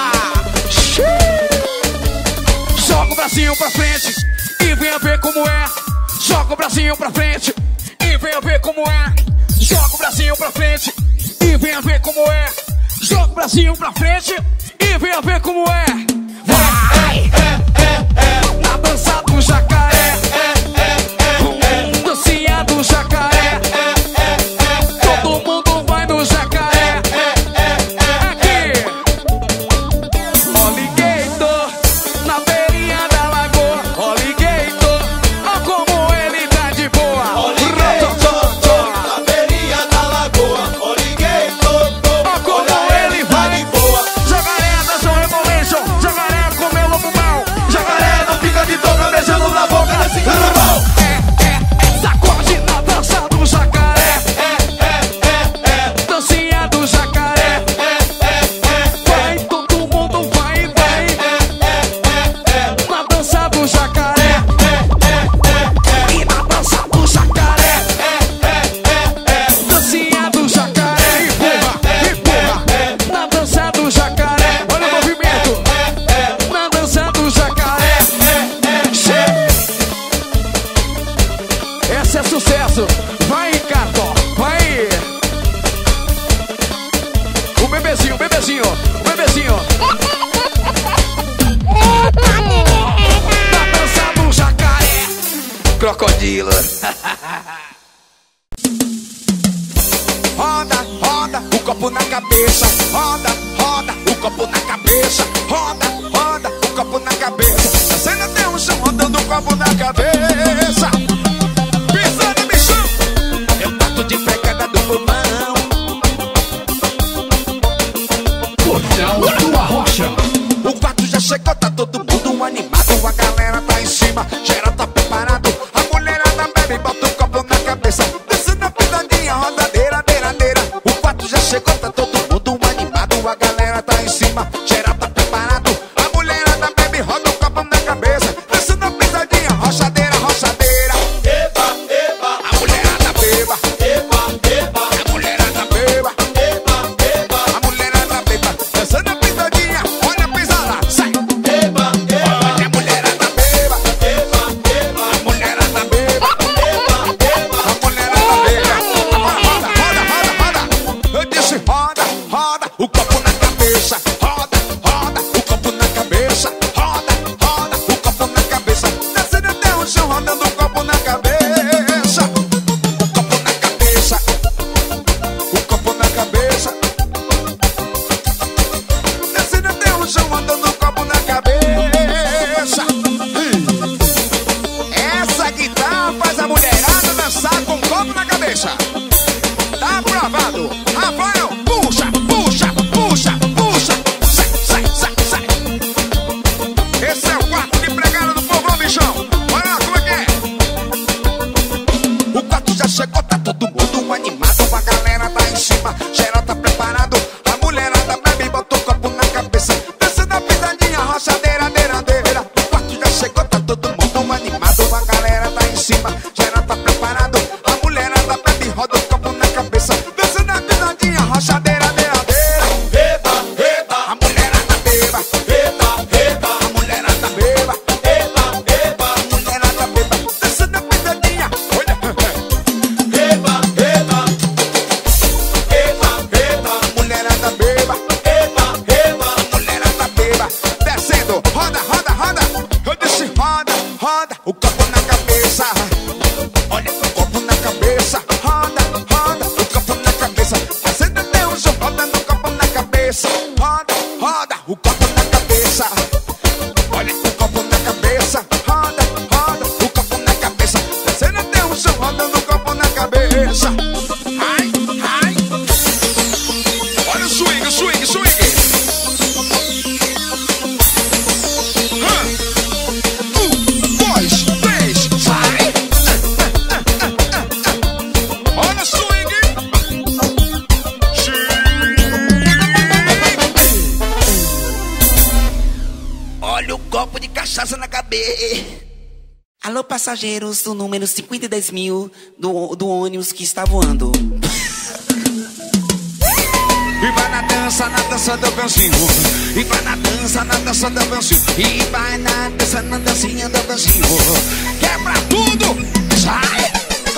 Joga o bracinho pra frente e venha ver como é. Joga o bracinho pra frente e venha ver como é. Joga o bracinho pra frente e venha ver como é. Joga o bracinho pra frente e venha ver como é. Vai! É, é, é. Na dança do jacaré. É, é, é. Dancinha do jacaré. É, é, é. Todo mundo vai no jacaré. É, é, é. Aqui. Alligator na beirinha da lagoa. Alligator, ó como ele tá de boa.
Alligator na beirinha da lagoa. Alligator,
ó como ele vai de boa. Jacaré dançou Revolution. Jacaré comeu lobo mal. Jacaré não fica de toca beijando na boca desse carnaval. É, é, sacode na dança do jacaré. É, é, é, é. Dancinha do jacaré. É, é, é. Vai, todo mundo vai, vai. É, é, é. Na dança do jacaré. É, é, é. E na dança do jacaré. É, é, é. Dancinha do jacaré. Empurra, empurra. Na dança do jacaré. Olha o movimento. Na dança do jacaré. Esse é sucesso. Vai, Ricardo, vai. O bebezinho, o bebezinho, o bebezinho. Na dança do jacaré. Crocodilo. Roda, roda, o copo na cabeça. Roda, roda, o copo na cabeça. Roda, roda, o copo na cabeça. A cena tem um chão rodando o copo na cabeça. Pisando no chão. Eu bato de pegada do pulmão.
Portal do Arrocha.
O quarto já chegou, tá todo mundo animado. A galera tá em cima, geral tá preparado. A mulherada bebe, bota o copo na cabeça. Descendo a pitadinha, rodadeira, deiradeira. O quarto já chegou, tá todo mundo animado. A galera tá em cima, geral tá preparado. A mulherada bebe, roda o copo na cabeça. Descendo a pitadinha, rochadeira, rochadeira.
eba, eba.
A mulherada beba,
Eba, eba.
a mulherada beba,
Eba, eba.
a mulherada beba. Descendo a pitadinha, olha a pisada, sai.
Eba, eba.
Olha a mulherada beba,
Eba, eba.
a mulherada beba.
Eba, eba.
A mulherada beba. Agora roda, roda, roda, roda. Eu disse roda, roda, o copo na cabeça. Roda, roda, o copo na cabeça. Roda, roda, o copo na cabeça. Descendo até o chão, rodando o copo na cabeça. O copo na cabeça. O copo na cabeça. Descendo até o chão, rodando o copo na cabeça. Essa guitarra faz a mulherada dançar com o copo na cabeça. Tá aprovado. Rafael, puxa, puxa, puxa, puxa. Sai, sai, sai, sai. Esse é o quarto de empregado do povo, bichão. Olha lá como é que é. O quarto já chegou, tá todo mundo animado. A galera tá em cima, geral tá preparado. A mulherada bebe, bota o copo na cabeça. Descendo a pitadinha, rochadeira, deiradeira. O quarto já chegou, tá todo mundo animado. A galera tá em cima, geral tá preparado. A mulherada bebe, roda o copo na cabeça. Descendo a pitadinha, rochadeira, deiradeira.
Eba, eba.
A mulherada beba,
Eba, eba.
a mulherada beba,
Eba, eba.
a mulherada beba. Descendo a pitadinha, olha.
Eba, eba. Eba,
Alô, passageiros do número cinquenta e dez mil do, do ônibus que está voando.
E vai na dança, na dança do Brasil. E vai na dança, na dança do Brasil. E vai na dança, na dancinha do Brasil. Quebra tudo, sai.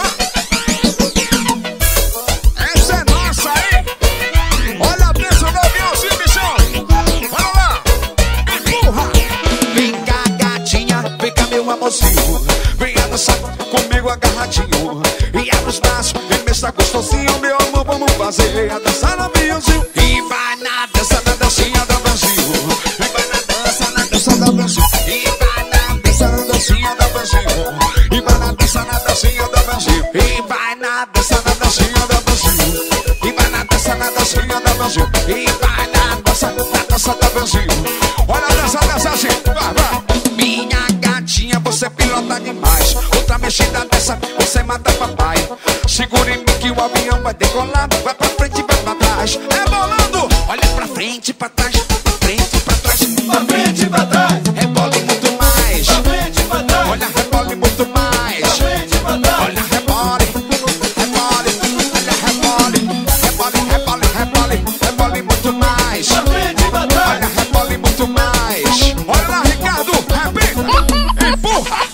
Essa é nossa, hein? Olha a dança do aviãozinho, bichão. Vamos lá, empurra. Vem cá, gatinha, vem cá, meu amorzinho. Vem a dançar comigo agarradinho. E abre os braços e mexa gostosinho. Meu amor, vamos fazer a dança no aviãozinho. E vai na dança, na dancinha do Brasil. E vai na dança, na dança do Brasil. E vai na dança, na dancinha do Brasil. E vai na dança, na dancinha do Brasil. E vai na dança, na dancinha do Brasil. E vai na dança, na dancinha do Brasil. E vai na dança, na dança do Brasil. Olha a dança, dança assim, vai, vai. Minha gatinha, você pilota demais. Outra mexida dessa, você mata papai. Segura em mim que o avião vai decolar. Vai pra frente, vai pra trás. É bolando, olha pra frente, pra trás. Pra frente, pra trás.
Pra frente e pra trás.
Rebole muito mais.
Pra frente e pra trás.
Olha, rebole muito mais.
Pra frente e pra trás.
Olha, rebole. Rebole, olha, rebole. Rebole, rebole, rebole. Rebole muito mais.
Pra frente e pra trás.
Olha, rebole muito mais. Olha lá, Ricardo, rep, empurra.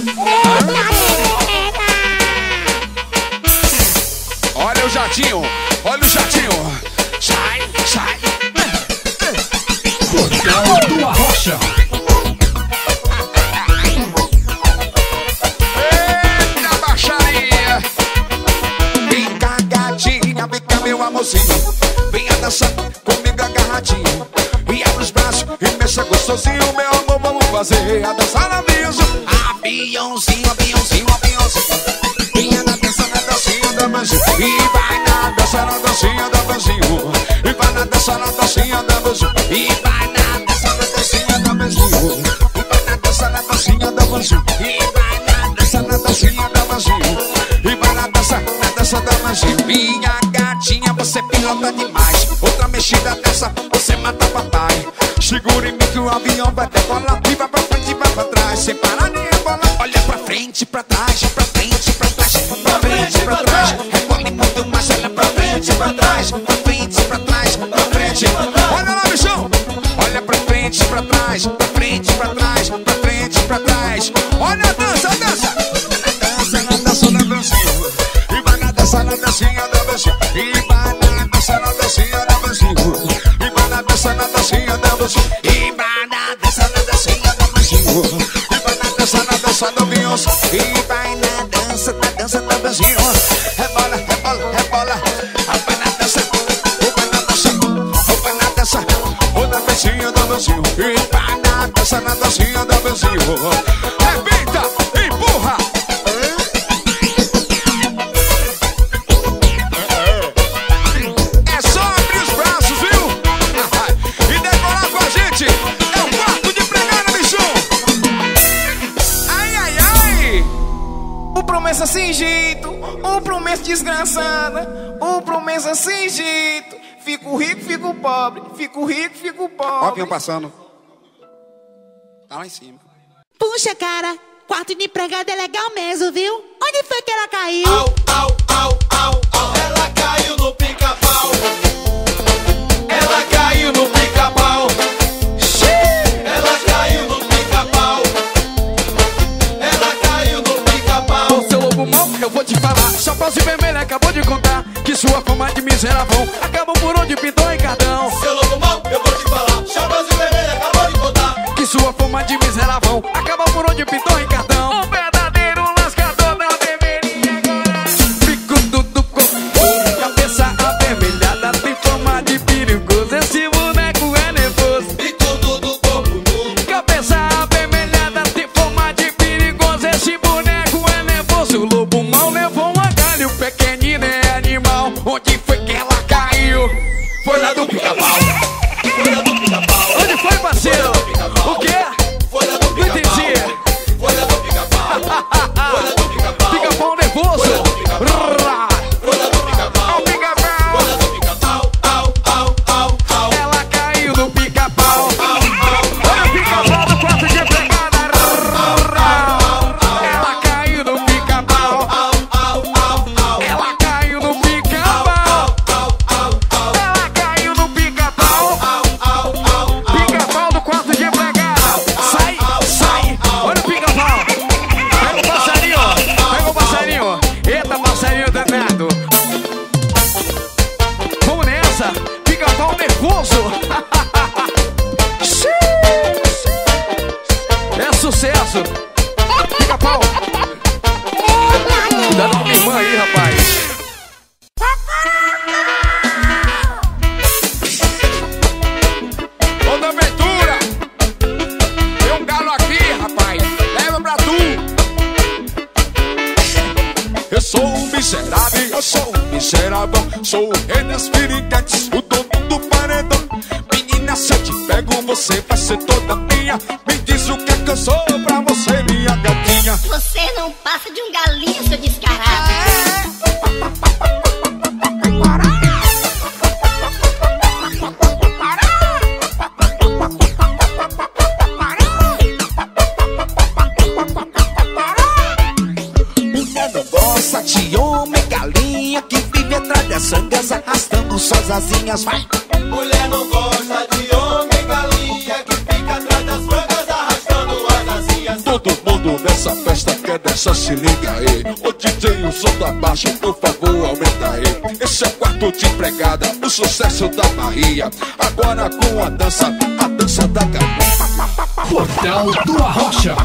Olha o jatinho, olha o jatinho. Sai, sai.
Portal do Arrocha.
Eita baixaria. Vem cá, gatinha, vem cá, meu amorzinho. Venha dançar comigo agarradinho. E abre os braços e mexa gostosinho. Meu amor, vamos fazer a dança no aviãozinho. Aviãozinho, aviãozinho, aviãozinho. Venha na dança, na dancinha do Brasil. E vai na dança, na dancinha do Brasil. E vai na dança, na dancinha do Brasil. E vai na dança, na dancinha do Brasil. E vai na dança, na dancinha do Brasil. E vai na dança, na dancinha do Brasil. E vai na dança, na dança do Brasil. Minha gatinha, você pilota demais. Outra mexida dessa, você mata papai. Segura em mim que o avião vai decolar. E vai pra frente e vai pra trás, sem parar nem rebolar. Olha pra frente, pra trás, pra frente, pra trás. Pra frente, pra trás, rebole muito mais. Olha pra frente, pra trás, pra frente, pra trás, pra frente. Olha lá, bichão. Olha pra frente, pra trás, pra frente, pra trás, pra frente, pra trás. Olha a dança, a dança. Na dança, na dança do Brasil. E vai na dança, na dancinha do Brasil. E vai na dança, na dancinha do Brasil. E vai na dança, na dancinha do Brasil. E vai na dança, na dancinha do Brasil. E vai na dança, na dança do Beyoncé. E vai na dança, na dança do Brasil. Rebola, rebola, rebola. Vai na dança, vai na dança, vai na dança, vai na dancinha do Brasil. E vai na dança, na dancinha do Brasil. Repita, empurra. É só abrir os braços, viu? E decorar com a gente. É o quarto de pregar no bichão. Ai, ai, ai.
O promessa sem jeito, o promessa desgraçada, o promessa sem jeito. Fico rico, fico pobre, fico rico, fico
Ó,
pobre.
vinha passando. Tá lá em cima.
Puxa, cara, quarto de empregada é legal mesmo, viu? Onde foi que ela caiu?
Au, au, au, au, au. Ela caiu no pica-pau. Ela caiu no pica-pau. Ela caiu no pica-pau. Ela caiu no pica-pau.
Ô seu lobo mau, eu vou te falar. Só pause vermelho acabou de contar que sua fama de miserável acabou por onde pintou em cardão.
Seu lobo mau, eu vou te falar. Chapas e vermelho acabou de contar
Que sua fama de miserável acabou por onde pintou em cardão. Um verdadeiro lascador não deveria agora. Fico tudo com cabeça avermelhada, tem fama de perigoso. Esse boneco é nervoso.
Fico tudo corpo nu.
Cabeça avermelhada, tem fama de perigoso. Esse boneco é nervoso. O lobo mau levou um agalho, pequenino é animal. Onde foi que ela caiu? Foi lá do pica-pau.
Foi lá do pica-pau.
Onde foi, parceiro? O quê?
Foi lá do
Não
pica-pau.
entendi.
Foi lá do pica-pau. Foi lá do pica-pau.
Pica-pau nervoso.
Foi lá do pica-pau. Foi lá do pica-pau.
Ó o pica-pau.
Foi lá do pica-pau. Au, au, au, au.
Ela caiu no pica-pau. Olha o pica-pau do quarto de empregada. sucesso. É sucesso. Pica-pau. Cuidado com minha irmã aí, rapaz. Ô, da aventura. Tem um galo aqui, rapaz. Leva pra tu.
Eu sou um miserável, eu sou um miserável. Sou o rei das piriguetes, o dono do paredão. Menina, se eu te pego, você vai ser toda minha. Me diz o que é que eu sou pra você, minha gatinha.
Você não passa de um galinho, seu descarado.
Mulher não gosta de homem galinha que vive atrás das sangas arrastando suas asinhas. Vai!
Mulher não gosta de homem galinha que fica atrás das frangas arrastando as asinhas.
Todo mundo nessa festa quer dançar, se liga aí. Ô D J, o som tá baixo, por favor, aumenta aí. Esse é o quarto de empregada, o sucesso da Bahia. Agora com a dança, a dança da galinha.
Portal do Arrocha.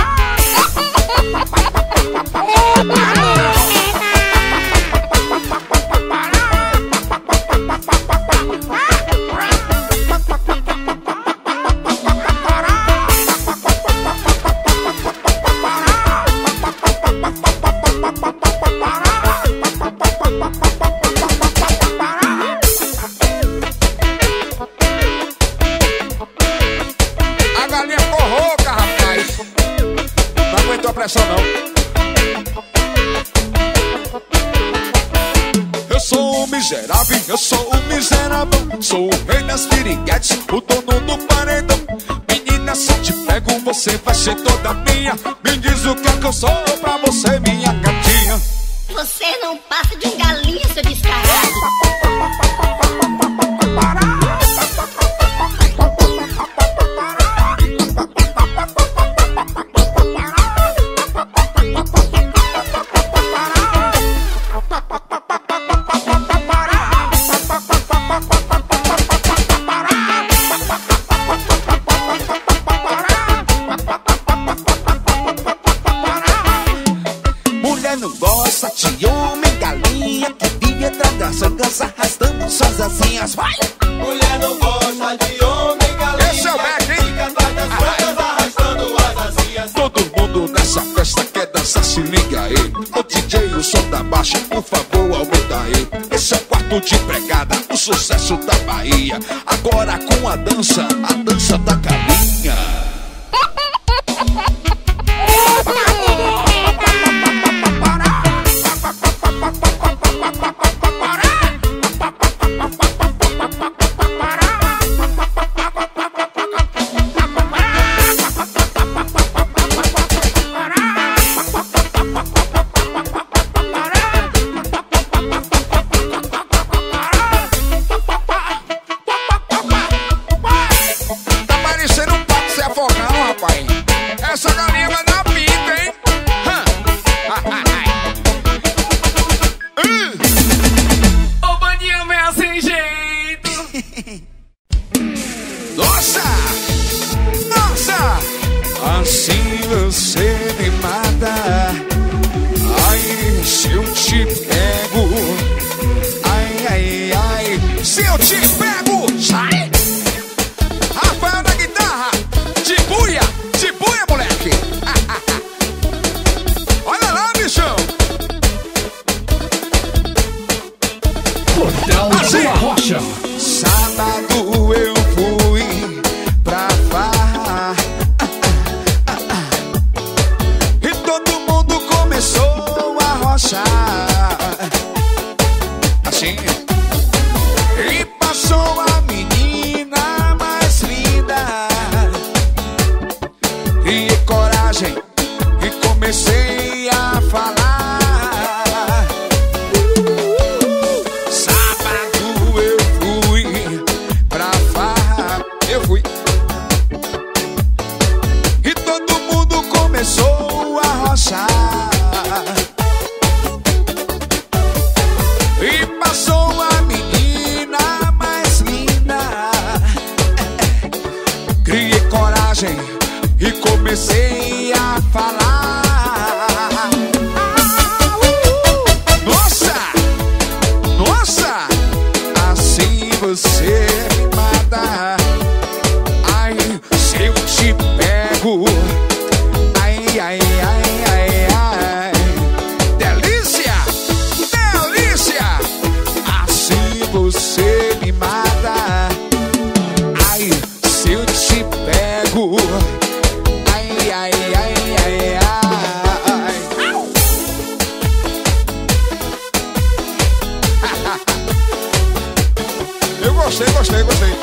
A galinha ficou rouca, rapaz. Não aguentou a pressão, não.
Eu sou um miserável, eu sou um miserável. Sou o rei das piriguetes, o dono do paredão. Menina, se eu te pego, você vai ser toda minha. Me diz o que é que eu sou pra você, minha gatinha.
Você não passa de um galinho, seu descarado.
Mulher não gosta de homem galinha que vive atrás das sangas arrastando suas asinhas. Vai!
Mulher não gosta de homem galinha
Esse é o Beck,
que
hein?
fica atrás das frangas arrastando as asinhas.
Todo mundo nessa festa quer dançar, se liga aí. Ô D J, o som tá baixo, por favor, aumenta aí. Esse é o quarto de empregada, o sucesso da Bahia. Agora com a dança, a dança da galinha.
Tá parecendo um pato se afogando, rapaz. Essa galinha vai dar pinta, hein? Hã? Hum. Ô, bandinha meio sem jeito.
Nossa! Nossa! Assim você me mata. Ai, se eu te pego. Ai, ai, ai. Se eu te pego, sai! Rafael da guitarra. De buia, de buia, moleque. Olha lá, bichão.
Portal do Arrocha.
Sábado eu fui pra farra e todo mundo começou a rochar. Assim. E passou a menina mais linda. Criei coragem e comecei a falar. Sábado eu fui pra farra, eu fui. E todo mundo começou a rochar. E passou a menina mais linda. você me mata. Ai, se eu te pego. Ai, ai, ai, ai, ai. Delícia, delícia. Assim você me mata. Ai, se eu te pego. Ai, ai, ai, ai, ai. Eu gostei, gostei, gostei.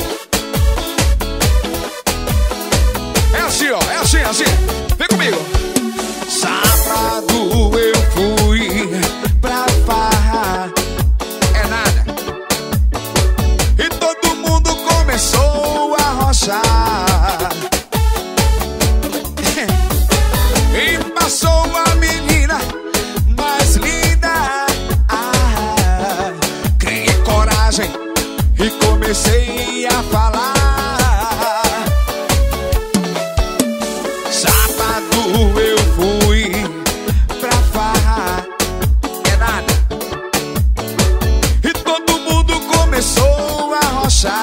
É assim, ó, é assim, é assim. Vem comigo. Sábado eu fui pra farra. É nada. E todo mundo começou a rochar. E passou a menina mais linda. Ah, criei coragem e comecei a falar. Sábado eu fui pra farra. É nada. E todo mundo começou a rochar.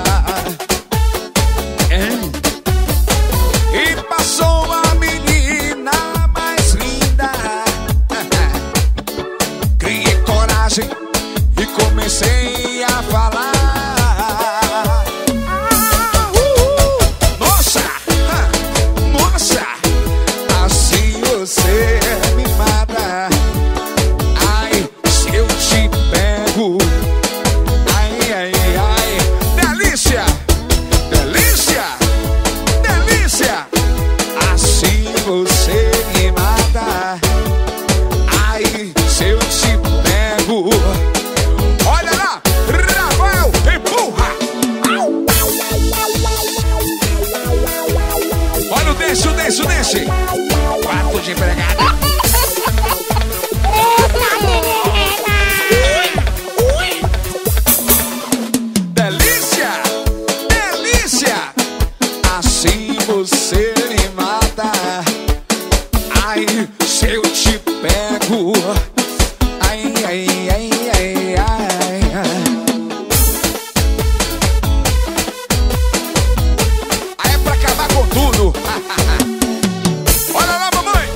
É. E passou a menina mais linda. Criei coragem e comecei a falar. Ah, uh, uh. Nossa, ah, nossa, assim você me mata. Ai, se eu te pego. Ai, ai, ai, delícia, delícia, delícia. Assim você me mata. Ai, se eu te pego. Olha lá, Rafael, empurra. Au. Olha o desse, o desse, o desse. Quarto de empregada. Delícia, delícia. Assim você me mata. Ai, se eu te pego. Ai, ai, ai, ai, ai. Aí é pra acabar com tudo. Olha lá, mamãe.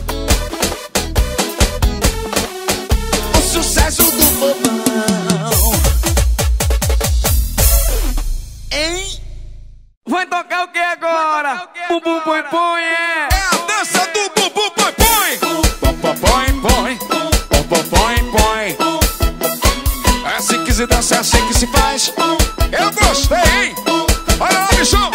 O sucesso do bobão. Hein?
Vai tocar o que agora? Bumbum põe põe, é.
É a dança do bumbum põe põe. Põe põe põe. Põe põe põe. É assim que se dança, é assim que se faz. Eu gostei, hein? Olha lá, bichão.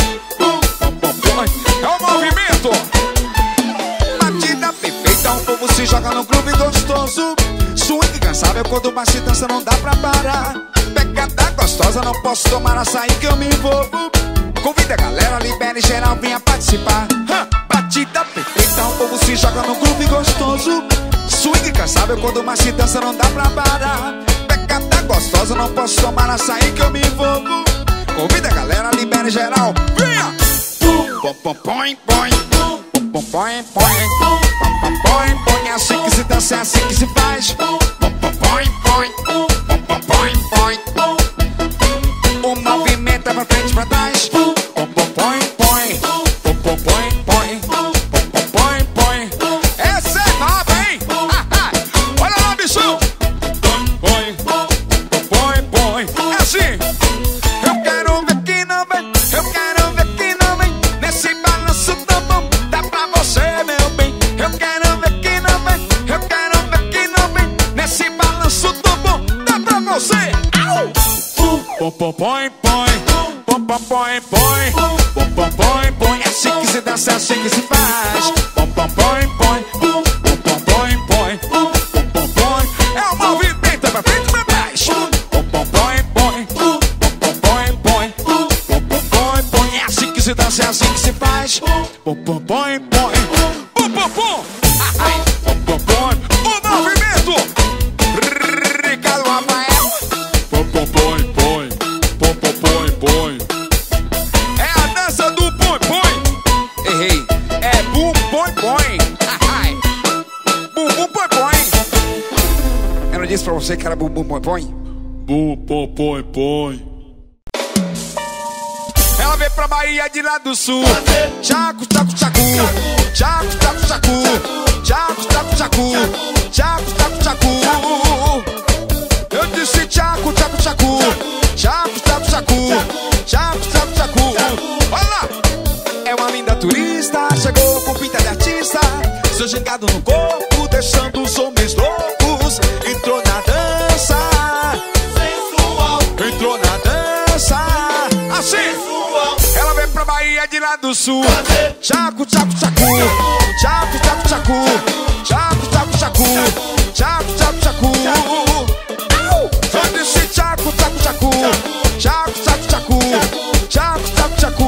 É o movimento. Batida perfeita, o povo se joga no clube gostoso. Swing incansável, quando mais se dança não dá pra parar. Pegada gostosa, não posso tomar açaí que eu me envolvo. Convida a galera, libera em geral, venha participar. Hã? Batida perfeita, o povo se joga no groove gostoso. Swing incansável, quando mais se dança não dá pra parar. Pegada gostosa, não posso tomar açaí que eu me envolvo. Convida a galera, libera em geral, venha! Pom pom põe põe. Pom pom põe põe. Pom pom põe põe. É assim que se dança, é assim que se faz. Pom pom põe põe. Pom pom põe põe. O movimento é pra frente e pra trás. Pom pom põe põe. Pom pom põe põe. Pom pom põe põe. Essa é nova, hein? Olha lá, bichão. Põe, põe, põe. É assim. Eu quero ver que não vem. Eu quero ver que não vem. Nesse balanço tão bom. Dá pra você, meu bem. Eu quero ver que não vem. Eu quero ver que não vem. Nesse balanço tão bom. Dá pra você. Au! Pom pom põe põe. Pom pom põe põe. Pom pom põe põe. É assim que se dança, é assim que se faz. Pom pom põe põe. Pom pom põe põe. Pom pom põe. É o movimento, é pra frente e pra trás. Pom pom põe põe. Pom pom põe põe. Pom pom põe põe. É assim que se dança, é assim que se faz. Pom pom põe põe. Pom pom pom. Pom pom põe. O movimento. Ricardo Rafael. Pom pom põe põe. Pom pom põe põe. É a dança do põe põe. Errei. É bum põe põe. Bum bum põe põe. Eu não disse pra você que era bum bum põe põe? Bum põe põe põe. veio pra Bahia de lá do sul. Tchaco, tchaco, tchacu. Tchaco, tchaco, tchacu. Tchaco, tchaco, tchacu. Tchaco, tchaco, tchacu. Eu disse tchaco, tchaco, tchacu. Tchaco, tchaco, tchacu. Tchaco, tchaco, tchacu. Olha lá. É uma linda turista, chegou com pinta de artista. Seu gingado no corpo, deixando os homens loucos. Entrou na dança sensual. Entrou na dança assim sensual. Ela veio pra Bahia de lá do sul. Tchaco, tchaco, tchacu. Tchaco, tchaco, tchacu. Tchaco, tchaco, tchacu. Tchaco, tchaco, tchacu. Eu disse tchaco, tchaco, tchacu. Tchaco, tchaco, tchacu. Tchaco, tchaco, tchacu.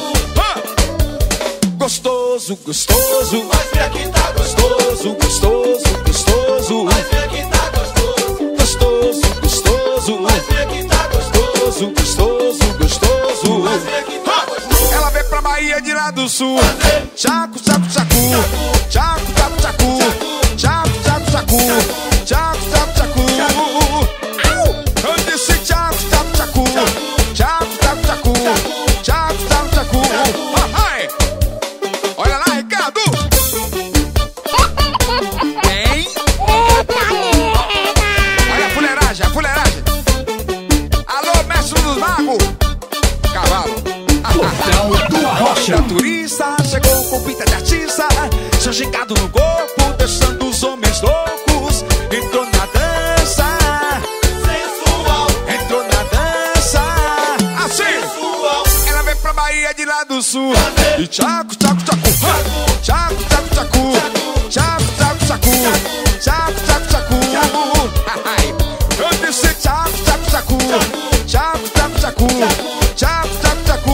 Gostoso, gostoso. Mas vem aqui tá gostoso, gostoso, gostoso. Mas vem aqui tá gostoso. Gostoso, gostoso. Mas vem aqui tá gostoso, gostoso, gostoso. Mas vem aqui tá gostoso. Ela veio pra Bahia de lá do sul. Tchaco, tchaco, tchacu. Tchaco, tchaco, tchacu. Tchaco, tchaco, tchacu. Tchaco, tchaco, tchacu. Eu disse tchaco, tchaco, tchacu. Tchaco, tchaco, tchacu. Tchaco, tchaco, tchacu. Olha lá, Ricardo! Hein? Olha a fuleiragem, a fuleiragem! Alô, mestre dos magos! Cavalo!
Portal do Arrocha!
A turista chegou com pinta de artista. Seu gingado no corpo, deixando os homens loucos. Entrou na dança sensual. Entrou na dança assim sensual. Ela veio pra Bahia de lá do sul. E tchaco, tchaco, tchacu. Tchaco, tchaco, tchacu. Tchaco, tchaco, tchacu. Tchaco, tchaco, tchacu. Eu disse tchaco, tchaco, tchacu. Tchaco, tchaco, tchacu. Tchaco, tchaco, tchacu.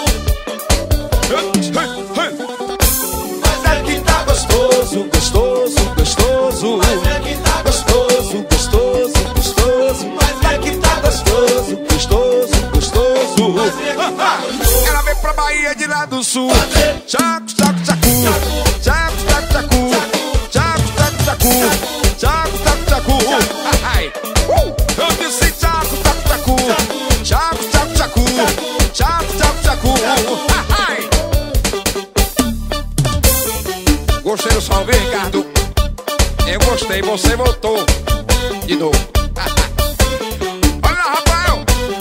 Mas aqui tá gostoso, gostoso, gostoso. Mas aqui tá gostoso, gostoso, gostoso. Mas aqui tá gostoso, gostoso, gostoso. Ela veio pra Bahia de lá do sul. Tchaco, tchaco, tchacu. Tchaco, tchaco, tchacu. Tchaco, tchaco, tchacu. Tchaco, tchaco, tchacu. Eu disse tchaco, tchaco, tchacu. Tchaco, tchaco, tchacu. Tchaco, tchaco, tchacu. Gostei do salve, Ricardo. Eu gostei, você voltou de novo. Olha lá, Rafael.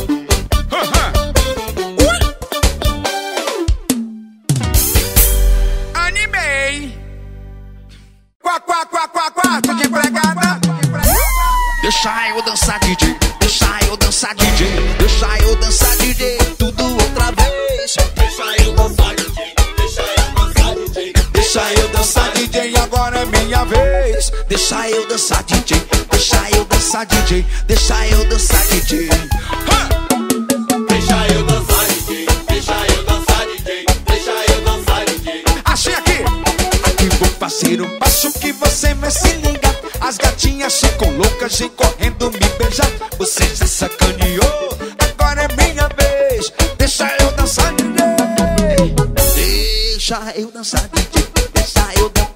Animei. Quá, quá, quá, quá, quarto de empregada.
Deixa eu dançar, D J. Deixa eu dançar, D J. Deixa eu dançar, D J. Tudo outra vez.
Deixa eu dançar, D J. Deixa eu dançar, D J.
Deixa eu dançar, D J, agora é minha vez.
Deixa eu dançar, D J. Deixa eu dançar, D J. Deixa eu dançar, D J.
Deixa eu dançar, D J. Deixa eu dançar, D J. Deixa eu dançar, D J.
Achei aqui. Aqui vou fazer um passo que você vai se ligar. As gatinhas ficam loucas e correndo me beijar. Você se sacaneou, agora é minha vez. Deixa eu dançar, D J.
Deixa eu dançar, D J. Deixa eu dançar.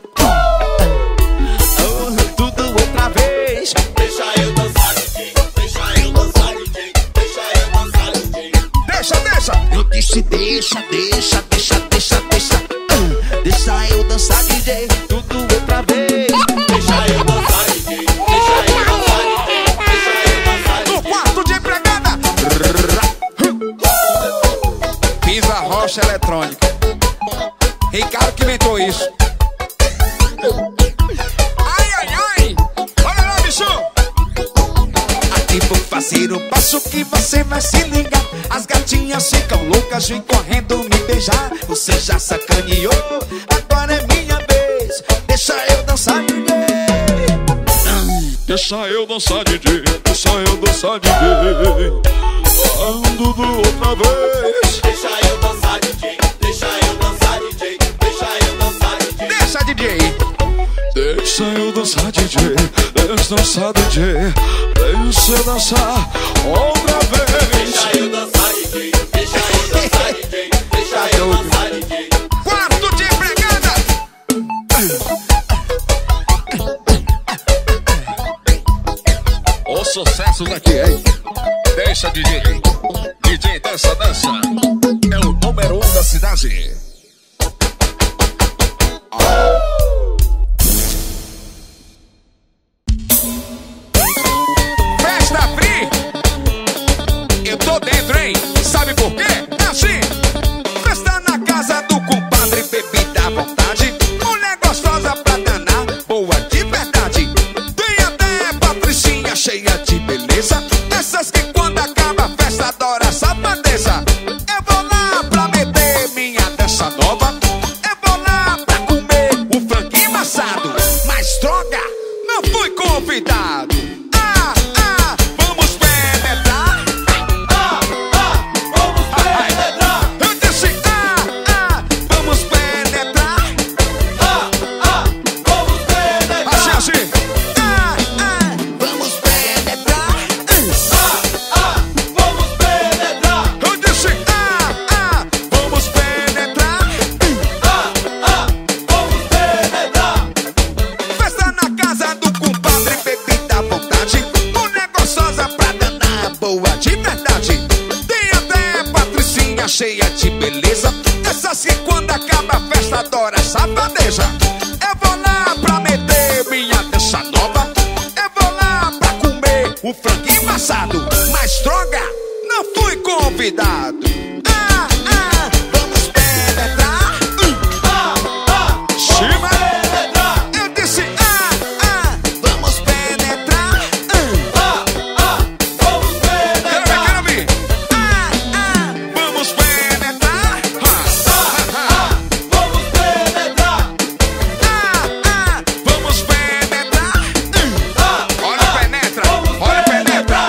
Oh, tudo outra vez.
Deixa eu dançar, D J. Deixa eu dançar, D J. Deixa eu dançar, D J.
Deixa, deixa.
Eu disse deixa, deixa, deixa, deixa, deixa. Uh, deixa eu dançar, D J. Tudo outra vez.
Deixa eu dançar, D J. Deixa eu dançar, D J. Deixa eu dançar, D J.
No quarto de empregada. Fiz a rocha eletrônica. Ricardo que inventou isso. Ai, ai, ai. Olha lá, bicho. Aqui vou fazer um passo que você vai se ligar. As gatinhas ficam loucas, vem correndo me beijar. Você já sacaneou, agora é minha vez. Deixa eu dançar, D J.
Deixa eu dançar, D J. Deixa eu dançar, D J. Ando do outra vez.
Deixa eu dançar, D J. Deixa eu dançar, D J. Deixa eu dançar, D J.
Deixa, D J.
Deixa eu dançar, D J. Deixa eu dançar, D J. Deixa eu dançar outra vez.
Deixa eu dançar, D J. Deixa eu dançar, D J. Deixa eu dançar, D J.
Quarto de empregada.
O sucesso daqui, hein? Deixa D J, D J dessa dança é o número um da cidade.
Festa free, eu tô dentro, hein? Sabe por quê? É assim, festa na casa do compadre, bebida à vontade, mulher gostosa pra danar, boa de verdade. Tem até patricinha cheia de beleza, essas que quando acaba a festa adora a safadeza. Eu vou lá pra meter minha dança nova, eu vou lá pra comer o franguinho assado, mas droga, não fui convidado. Ah, ah, vamos penetrar. Ah, ah, vamos penetrar. Eu disse ah, ah, vamos penetrar. Ah, ah, vamos penetrar. Assim, assim. Ah, ah, vamos penetrar. Ah, ah, vamos penetrar. Eu disse ah, ah, vamos penetrar. Ah, ah, vamos penetrar. Festa na casa do compadre, bebida à vontade, mulher gostosa pra danar, boa de verdade. Tem até patricinha cheia de beleza, essas que quando acaba a festa adora a safadeza. Eu vou lá pra meter minha dança nova, eu vou lá pra comer o franguinho assado, mas droga, não fui convidado. Ah, ah, vamos penetrar. Ah, ah, Chima. Eu disse ah, ah, vamos penetrar. Ah, ah, vamos penetrar. Quero ver, quero ver. Ah, ah, vamos penetrar. Ah, ah, vamos penetrar. Ah, ah, vamos penetrar. Ah, olha, penetra, olha, penetra.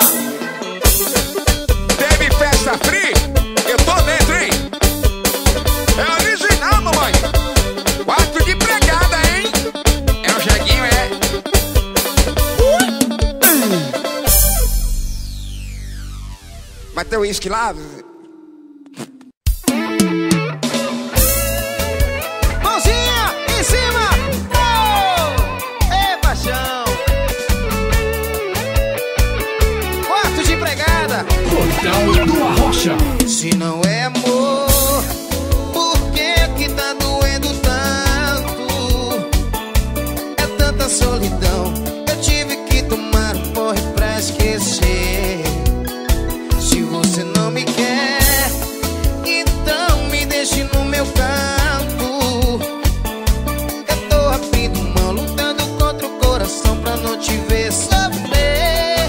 Teve festa free? Eu tô dentro, hein? É original, mamãe. Quarto de pregada, hein? É o jeguinho, é. Vai ter uísque lá?
Mãozinha em cima! Oh! Ê, paixão! Quarto de empregada!
Portal do Arrocha.
Se não é amor, por que que tá doendo tanto? É tanta solidão, eu tive que tomar um porre pra esquecer. Se você não me quer, então me deixe no meu canto. Eu tô abrindo mão, lutando contra o coração pra não te ver sofrer.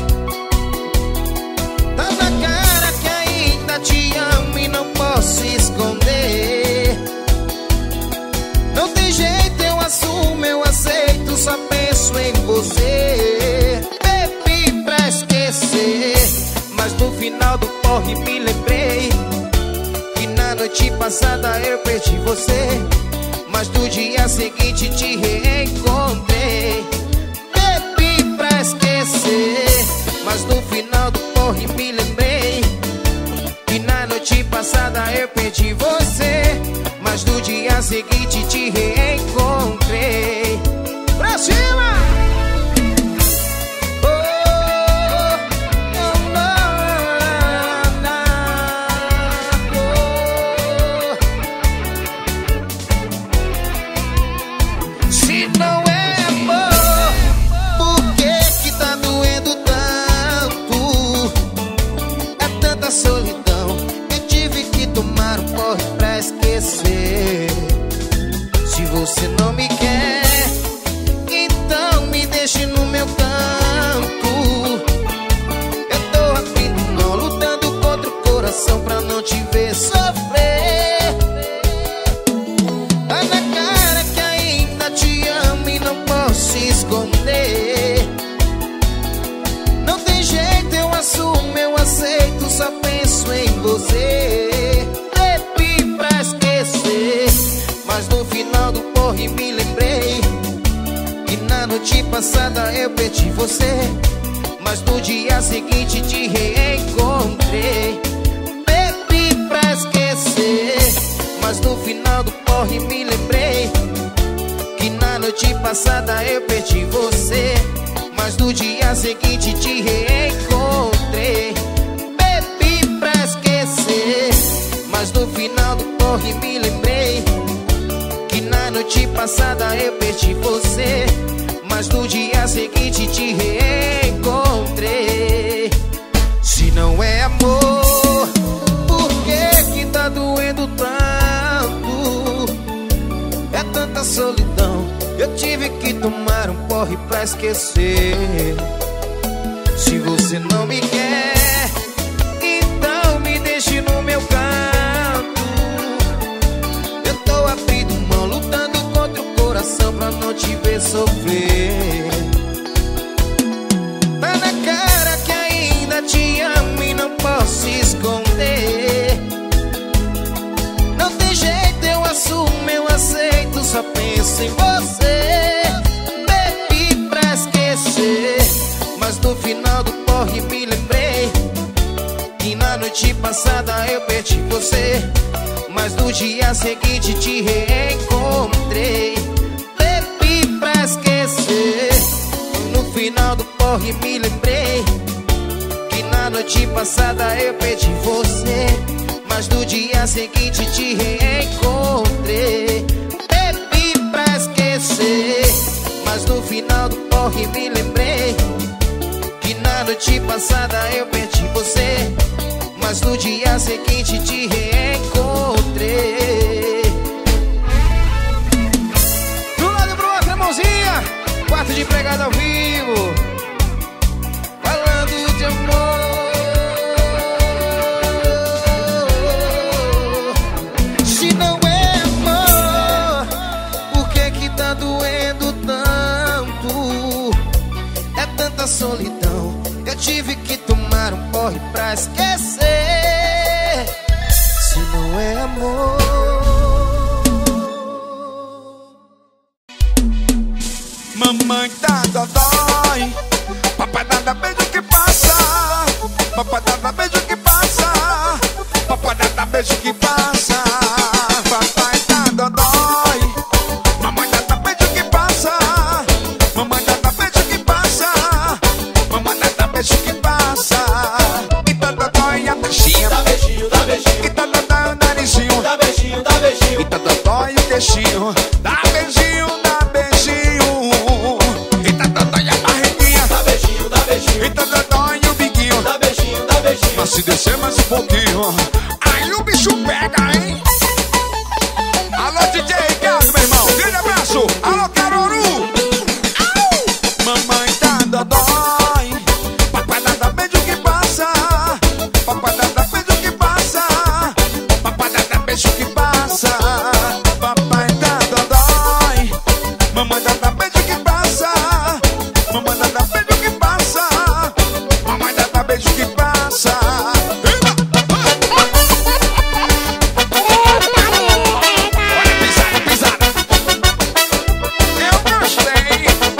Tá na cara que ainda te amo e não posso esconder. Não tem jeito, eu assumo, eu aceito, só penso em você. Bebi pra esquecer, mas no final do porre me lembrei que na noite passada eu perdi você, mas no dia seguinte te reencontrei. Bebi pra esquecer, mas no final do porre me lembrei que na noite passada eu perdi você, mas no dia seguinte te reencontrei. Pra cima! Se não é amor, por que que tá doendo tanto? É tanta solidão, eu tive que tomar um porre pra esquecer. Se você não me quer, então me deixe no meu canto. Eu tô abrindo mão, lutando contra o coração pra não te ver sofrer. Tá na cara que ainda te amo e não posso esconder. Não tem jeito, eu assumo, eu aceito, só penso em você. Bebi pra esquecer, mas no final do porre me lembrei que na noite passada eu perdi você, mas no dia seguinte te reencontrei. Bebi pra esquecer, mas no final do porre me lembrei que na noite passada eu perdi você, mas no dia seguinte te reencontrei. perdi você, mas no dia seguinte te reencontrei. Se não é amor, por que que tá doendo tanto? É tanta solidão, eu tive que tomar um porre pra esquecer. Se você não me quer, então me deixe no meu canto. Eu tô abrindo mão, lutando contra o coração pra não te ver sofrer. Tá na cara que ainda te amo e não posso esconder. Não tem jeito, eu assumo, eu aceito, só penso em você. Bebi pra esquecer, mas no final do porre me lembrei que na noite passada eu perdi você, mas no dia seguinte te reencontrei. Bebi pra esquecer, no final do porre me lembrei que na noite passada eu perdi você, mas no dia seguinte te reencontrei. Bebi pra esquecer, mas no final do porre me lembrei que na noite passada eu perdi você, mas no dia seguinte te reencontrei.
Do lado pro outro, mãozinha. Quarto de empregado ao vivo,
falando de amor. Se não é amor, por que que tá doendo tanto? É tanta solidão, eu tive que tomar um porre pra esquecer. Se não é amor.
Mamãe tá dodói, papai dá beijo que passa, papai dá beijo que passa, papai dá beijo que passa. Papai tá dodói, mamãe dá beijo que passa, mamãe dá beijo que passa, mamãe dá beijo que passa. E tá dodói a taxinha,
Dá beijinho, dá beijinho,
e tá dodói o narizinho,
dá beijinho, dá beijinho,
e tá dodói o queixinho, dá beijinho, dá beijinho. E tá dodói a barriguinha,
dá beijinho, dá beijinho,
e tá dodói o biquinho.
dá beijinho, dá beijinho.
Mas se descer mais um pouquinho, aí o bicho pega, hein? Alô, D J Ricardo, meu irmão, grande abraço. Alô, Caroru. Au! Mamãe tá dodói, papai dá beijo que passa, papai dá beijo que passa, papai dá beijo que passa. Papai tá dodói, mamãe dá beijo que passa, mamãe dá beijo que passa, mamãe dá beijo que passa. Olha, pisada, pisada. Eu gostei.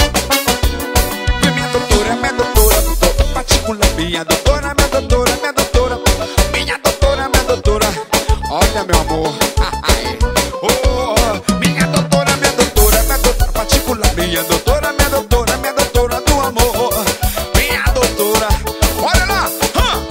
E minha doutora, minha doutora, doutora particular. Minha doutora, minha doutora, minha doutora, minha doutora, minha doutora. Olha, meu amor. Oh, minha doutora, minha doutora, minha doutora particular. Minha doutora, minha doutora, minha doutora do amor. Minha doutora. Olha lá. Hã?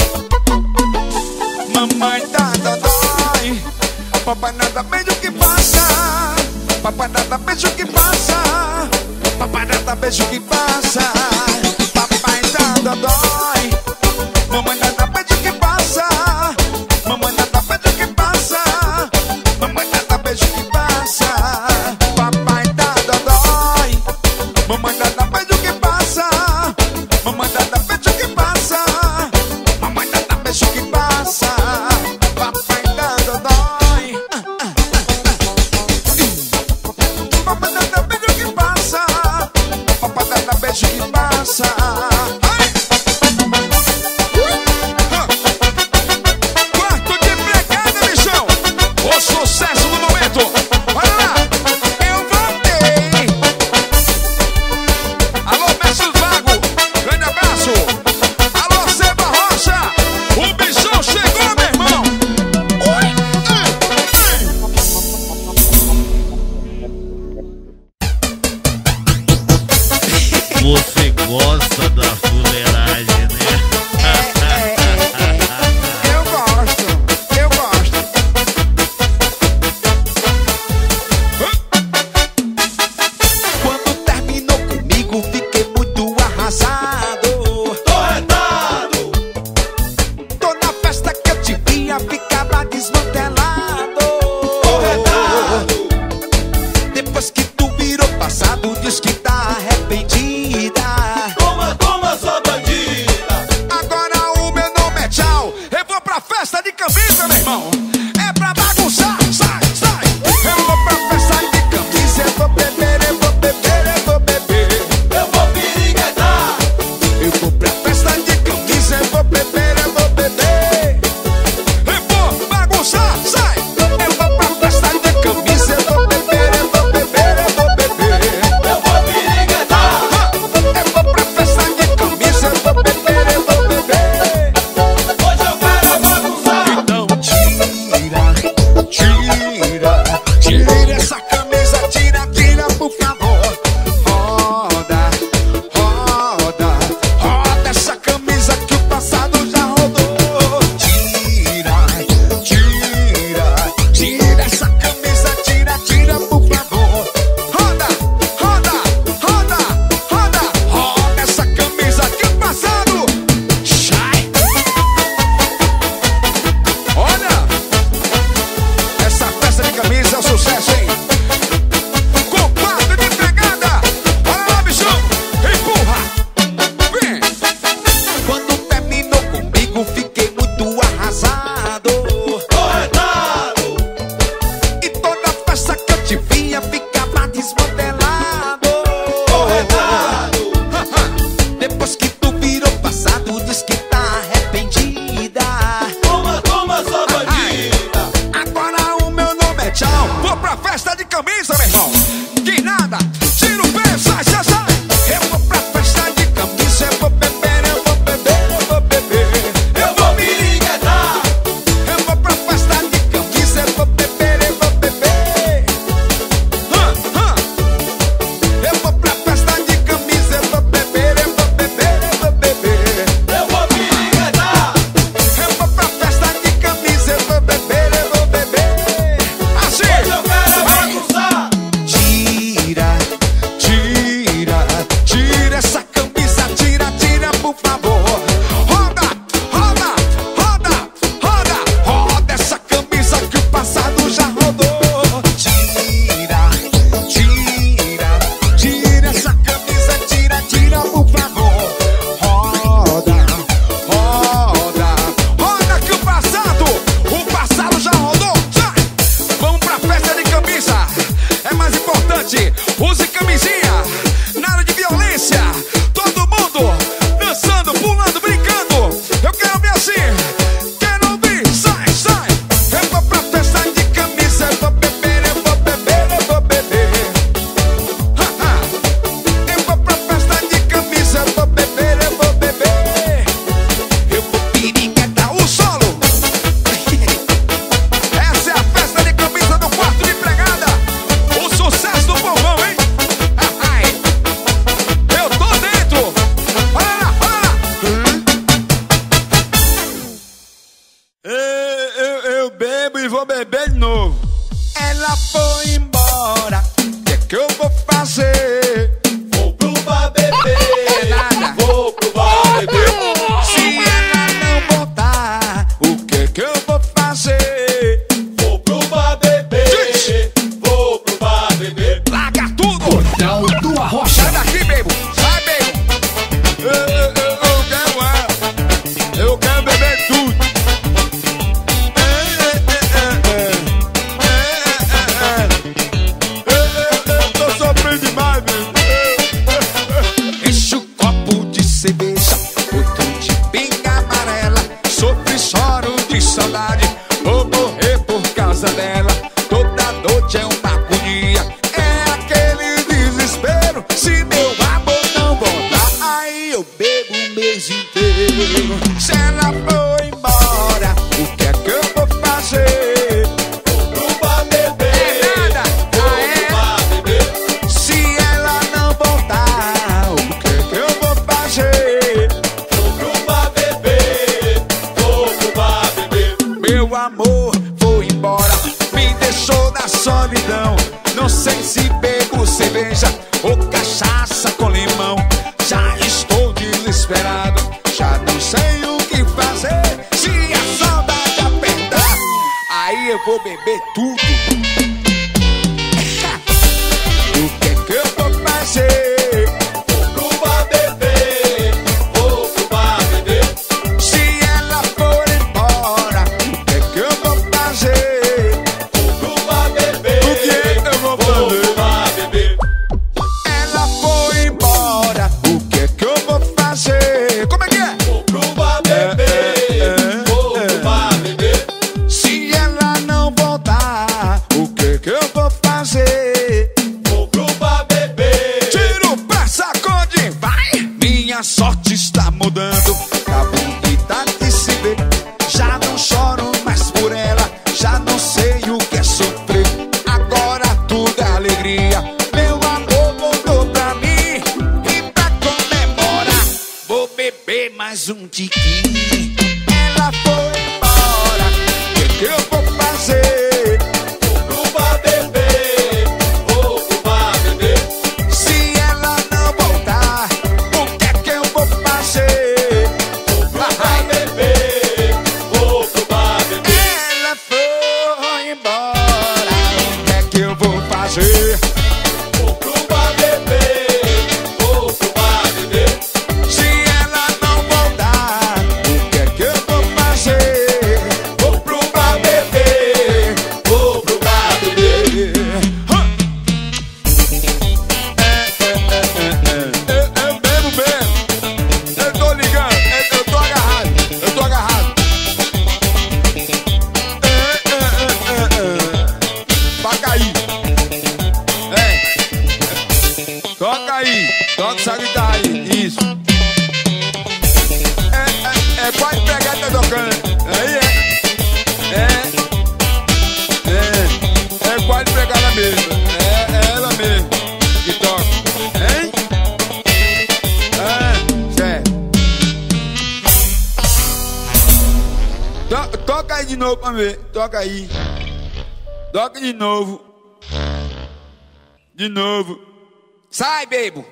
Mamãe tá dodói, papai nada beijo que passa, papai nada beijo que passa, papai nada beijo que passa. Papai tá dodói, mamãe nada beijo que passa, mamãe nada beijo que passa, mamãe nada beijo que passa. Papai tá dodói, mamãe nada beijo que passa, mamãe nada beijo que passa, mamãe nada beijo que passa. Papai tá dodói, mamãe nada beijo que passa, papai nada beijo que passa. camisa, meu irmão. É pra bagunçar, sai, sai. Eu vou pra festa de camisa, eu vou beber, eu vou beber, eu vou beber.
Eu vou piriguetar.
Eu vou pra festa de camisa, eu vou beber, eu vou beber. Eu vou bagunçar, sai. Eu vou pra festa de camisa, eu vou beber, eu vou beber, eu vou beber.
Eu vou piriguetar.
Eu vou pra festa de camisa, eu vou beber, eu vou beber.
Hoje eu quero bagunçar.
Então tira, tira, tira essa camisa, tira, tira, por favor. Roda, roda, roda essa camisa que o passado já rodou. Tira, tira, tira essa camisa, tira, tira, por favor. Roda, roda, roda, roda, roda essa camisa que o passado sai. Olha, essa festa de camisa é um sucesso, hein? Com quatro de pegada. Olha lá, bichão, empurra, vem. Quando terminou comigo, fiquei muito arrasado.
Corretado.
E toda festa que eu te via ficava desmantelado.
Corretado.
Depois que tu virou passado, diz que tá arrependida.
Toma, toma, sua bandida.
Agora o meu nome é tchau. Vou pra festa de camisa, meu irmão. Que nada, tira o pé, sai, sai, sai. Eu vou pra festa de camisa, eu vou beber, eu vou beber, eu vou beber.
Eu vou piriguetar.
Eu vou pra festa de camisa, eu vou beber, eu vou beber. Hã, hã. Eu vou pra festa de camisa, eu vou beber, eu vou beber, eu vou beber.
Eu vou piriguetar.
Eu vou pra festa de camisa, eu vou beber, eu vou beber. Assim.
Hoje eu quero bagunçar.
Tira, tira, tira essa camisa, tira, tira, por favor. Roda, roda, roda, roda, roda essa camisa que o passado já rodou. Tira, tira, tira essa camisa, tira, tira, por favor. Roda, roda, roda que o passado, o passado já rodou. Sai. Vamos pra festa de camisa. É mais importante, use camisinha. Nada de violência. Todo mundo dançando, pulando, brincando. Eu quero ver assim. Quero ouvir, sai, sai. Eu vou pra festa de camisa, eu vou beber, eu vou beber, eu vou beber. Ha, ha. Eu vou pra festa de camisa, eu vou beber, eu vou beber. Eu vou piriguetar o solo. Essa é a festa de camisa do quarto de empregada. O sucesso do povão, hein? Ai, eu tô dentro. Olha lá, olha lá. Eu, eu, eu bebo e vou beber de novo. Ela foi embora. O que é que eu vou fazer?
Vou pro bar
É
beber.
nada.
Vou pro bar beber.
Se ela não voltar, o que é que eu vou fazer?
Vou pro bar beber. Vou pro bar beber.
Larga tudo.
Portal do Arrocha.
Sai daqui, bebo! Sai, bebo! Eu, eu, eu, eu quero ela! Eu quero beber tudo! É, é, é, é, é, é, é, é. Eu tô sofrendo demais, bebo! Enche o copo de cerveja, outro de pinga amarela. Sofro e choro de saudade, vou morrer por causa dela. Toda noite é uma agonia, é aquele desespero. Se meu amor não voltar, aí eu bebo o mês inteiro. Se ela for embora, o que é que eu vou fazer?
Vou pro bar beber.
É nada,
Vou
ah, é?
pro bar beber.
Se ela não voltar, o que é que eu vou fazer?
Vou pro bar beber. Vou pro bar beber.
Meu amor foi embora, me deixou na solidão. Não sei se bebo cerveja ou cachaça com limão. Já estou desesperado, já não sei o que fazer. Se a saudade apertar, aí eu vou beber tudo. O que é que eu vou fazer?
Vou pro bar beber. Vou pro bar beber.
Se ela for embora, o que é
toca aí de novo pra ver. Toca aí. Toca de novo. De novo.
Sai, bebo.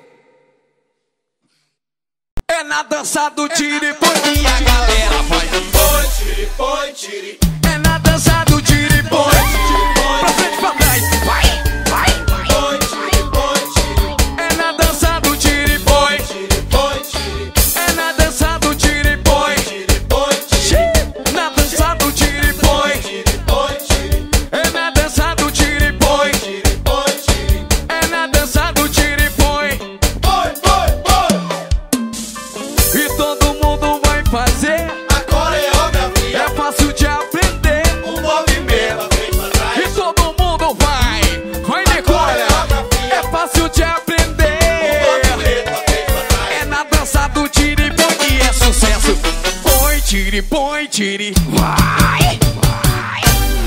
É na dança do tiri-põe e a galera vai.
Põe, tire, põe, tire.
É na dança do tiri-põe. Pra frente, pra trás. Vai, vai, vai.
Põe, tire, põe, tire.
É na dança do tiri-põe.
Tire, põe, tire.
É na dança do tiri-põe.
Tire, põe, tire.
Na dança do tiri-põe.
Tire, põe, tire.
É na dança do tiri-põe.
Tire, põe, tire.
É na dança do tiri-põe.
Põe, põe, põe.
E todo mundo vai fazer.
A coreografia
É fácil de aprender.
um movimento pra frente, pra trás.
E todo mundo vai. Vai, decora. É fácil de aprender.
Um movimento pra frente, pra trás.
É na dança do tiri-põe que é sucesso. Põe, tire, põe, tire. Vai, vai.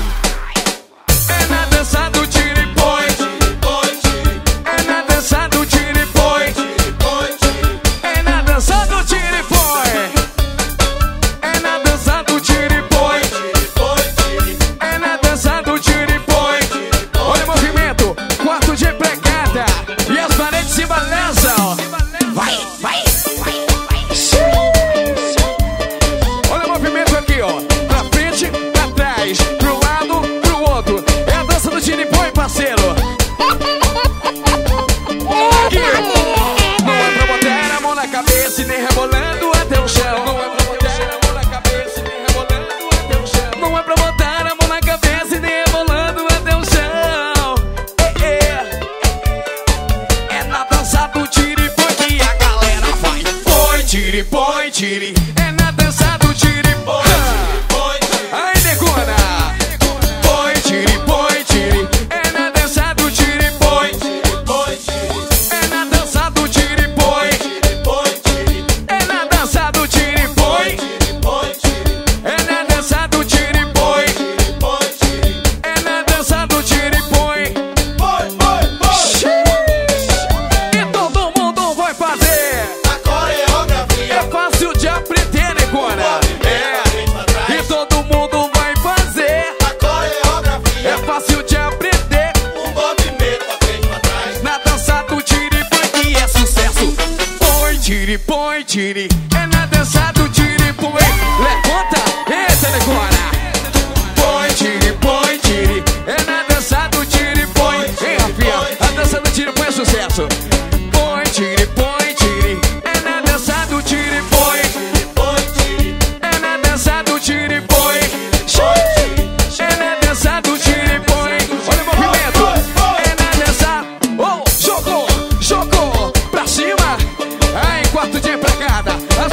É na dança do tiri-põe.
Tire, põe, tire.
É na dança do tiri-põe.
Tire, põe, tire.
É na dança do tiri-põe. É na dança do tiri-põe.
Tire, põe, tire.
É na dança do tiri-põe. Olha o movimento, quarto de empregada. E as paredes se balançam. Vai, vai, vai, vai. Olha o movimento aqui, ó. Pra frente, pra trás, pro lado, pro outro. É a dança do tiri-põe, parceiro. Aqui. Não é pra botar a mão na cabeça e nem rebolando até o chão. Não é pra botar a mão na cabeça e nem rebolando até o chão. Não é pra botar a mão na cabeça e nem rebolando até o chão. É, é. É na dança do tiri-põe que a galera vai. Põe, tire, põe, tire. É na dança do tiri-põe.
Põe, tire.
Aí, decora. Põe, tire, põe, tire. É na dança do tiri-põe.
Põe, tire.
É na dança do tiri-põe.
Põe, tire.
É na dança do tiri-põe.
Põe, tire.
É na dança do tiri-põe.
Põe, tire.
É na dança do tiri-põe.
Põe, põe, põe.
E todo mundo vai fazer.
A coreografia
É fácil de aprender, Negona. É. E todo mundo vai fazer.
A coreografia
É fácil de aprender.
um movimento pra frente, pra trás.
Na dança do tiri-põe que é sucesso. Põe, tire, põe, tire. É na dança do tiri-põe. Levanta, eita, Negona. Põe, tire, põe, tire. É na dança do tiri-põe. Hein, Rafinha? A dança do tiri-põe é sucesso. Põe, tire, põe, tire. É na dança do tiri-põe.
Põe, tire.
É na dança do tiri-põe. É na dança do tiri-põe. Olha o movimento. É na dança. Oh, jogou, jogou pra cima. Aí, quarto de empregada. As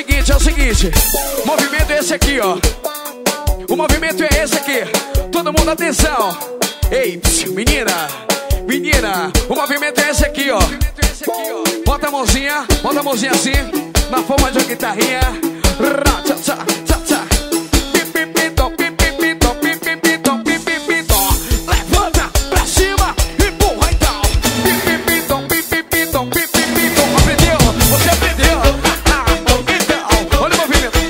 seguinte, é o seguinte. O movimento é esse aqui, ó. O movimento é esse aqui. Todo mundo, atenção. Ei, menina, menina. O movimento é esse aqui, ó. Bota a mãozinha, bota a mãozinha assim, na forma de uma guitarrinha. Tchá, tchá, tchá, tchá. Levanta pra cima, empurra então. Aprendeu? Você aprendeu? Então, olha o movimento.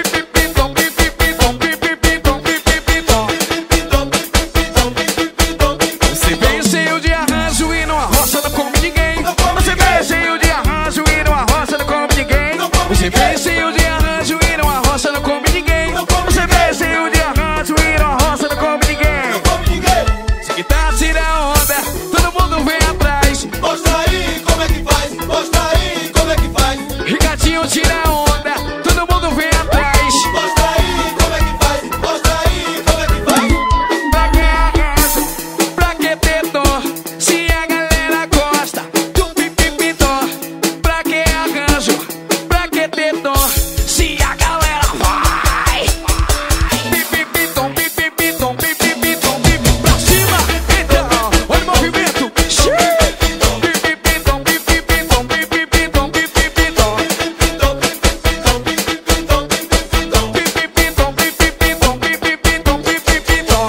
Você vem cheio de arranjo e numa roça não come ninguém. Você vem cheio de arranjo e numa roça não come ninguém. Você vem cheio de arranjo e numa roça não come ninguém. Você vem cheio de arranjo e numa roça não come ninguém. Se quiser tirar onda, todo mundo vem atrás.
Mostra aí como é que faz, mostra aí como é que faz.
Ricatinho tira onda, todo mundo vem atrás.
Mostra aí como é que faz, mostra aí como é que faz.
Pra que arranjo, pra que ter dó, se a galera gosta do pipipitó. Pra que arranjo, pra que ter dó, se a galera vai. Pipipitom, pipipitom, pipipitom, pipipitom. Pra cima, então, olha o movimento. Pipipitom, pipipitom, pipipitom, pipipitom. Pipipitom, pipipitom, pipipitom, pipipitom.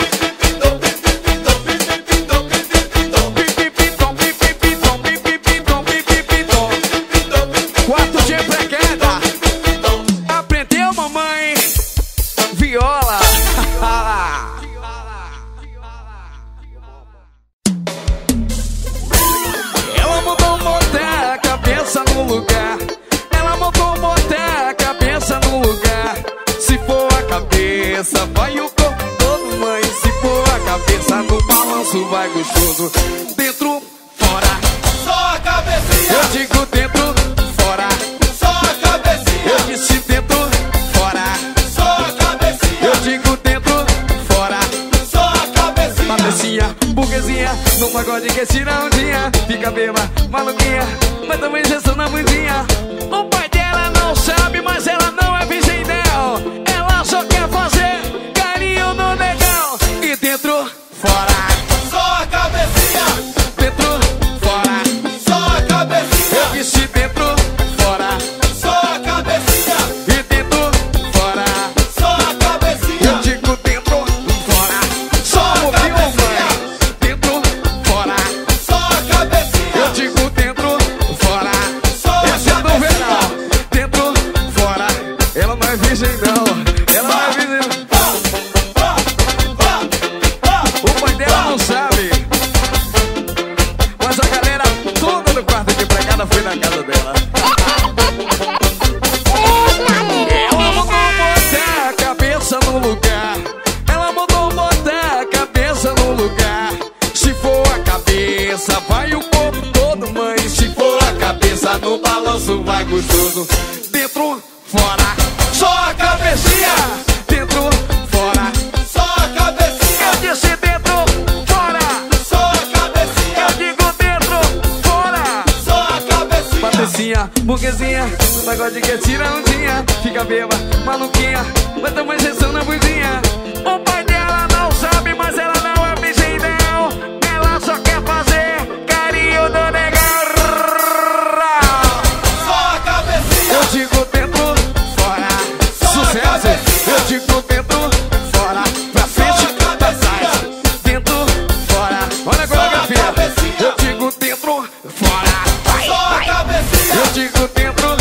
Pipipitom, pipipitom, pipipitom, pipipitom. Quarto de empregada. Aprendeu, mamãe? Viola. Ela mandou botar a cabeça no lugar. Ela mandou botar a cabeça no lugar. Se for a cabeça, vai o corpo todo, mãe. Se for a cabeça, no balanço vai gostoso. Dentro, fora.
Só a cabecinha,
Eu digo dentro, fora.
só a cabecinha,
Eu disse dentro, fora.
só a cabecinha,
Eu digo dentro, fora.
só a cabecinha.
Patricinha, burguesinha, no pagode que tira ondinha. Fica beba, maluquinha, mas também injeção na bundinha. O pai dela não sabe, mas ela não é virgem não. Ela só quer fazer carinho no negão. E dentro, fora.
Só a cabecinha,
Dentro, fora.
só a cabecinha,
Eu disse dentro, fora.
só a cabecinha,
E dentro, fora.
só a cabecinha.
Eu digo dentro, fora. Só ouviu, mãe? Dentro, fora.
Só a cabecinha,
Eu digo dentro, fora.
só a
Essa é do
cabecinha.
verão. Dentro, fora. Ela não é virgem não. Ela não é virgem. O pai dela não sabe. Mas a galera toda do quarto de empregada foi na casa dela. Ela mandou botar a cabeça no lugar. Ela mandou botar a cabeça no lugar. Se for a cabeça, vai o corpo todo, mãe. Se for a cabeça, no balanço vai gostoso. Dentro, fora. Só a cabecinha. Dentro, fora.
Só a cabecinha,
Eu disse dentro, fora.
só a cabecinha,
Eu digo dentro, fora.
só a cabecinha.
Patricinha, burguesinha, no pagode que tira ondinha. Fica beba, maluquinha, mas tamo injeção na bundinha. O pai dela não sabe, mas ela não é virgem não. Ela só quer fazer carinho no negão.
Só a cabecinha,
Eu digo dentro, fora. Sucesso. Eu digo dentro, fora. Pra frente, pra trás. Dentro, fora. Olha a coreografia. Eu digo dentro, fora.
só a cabecinha,
Eu digo dentro,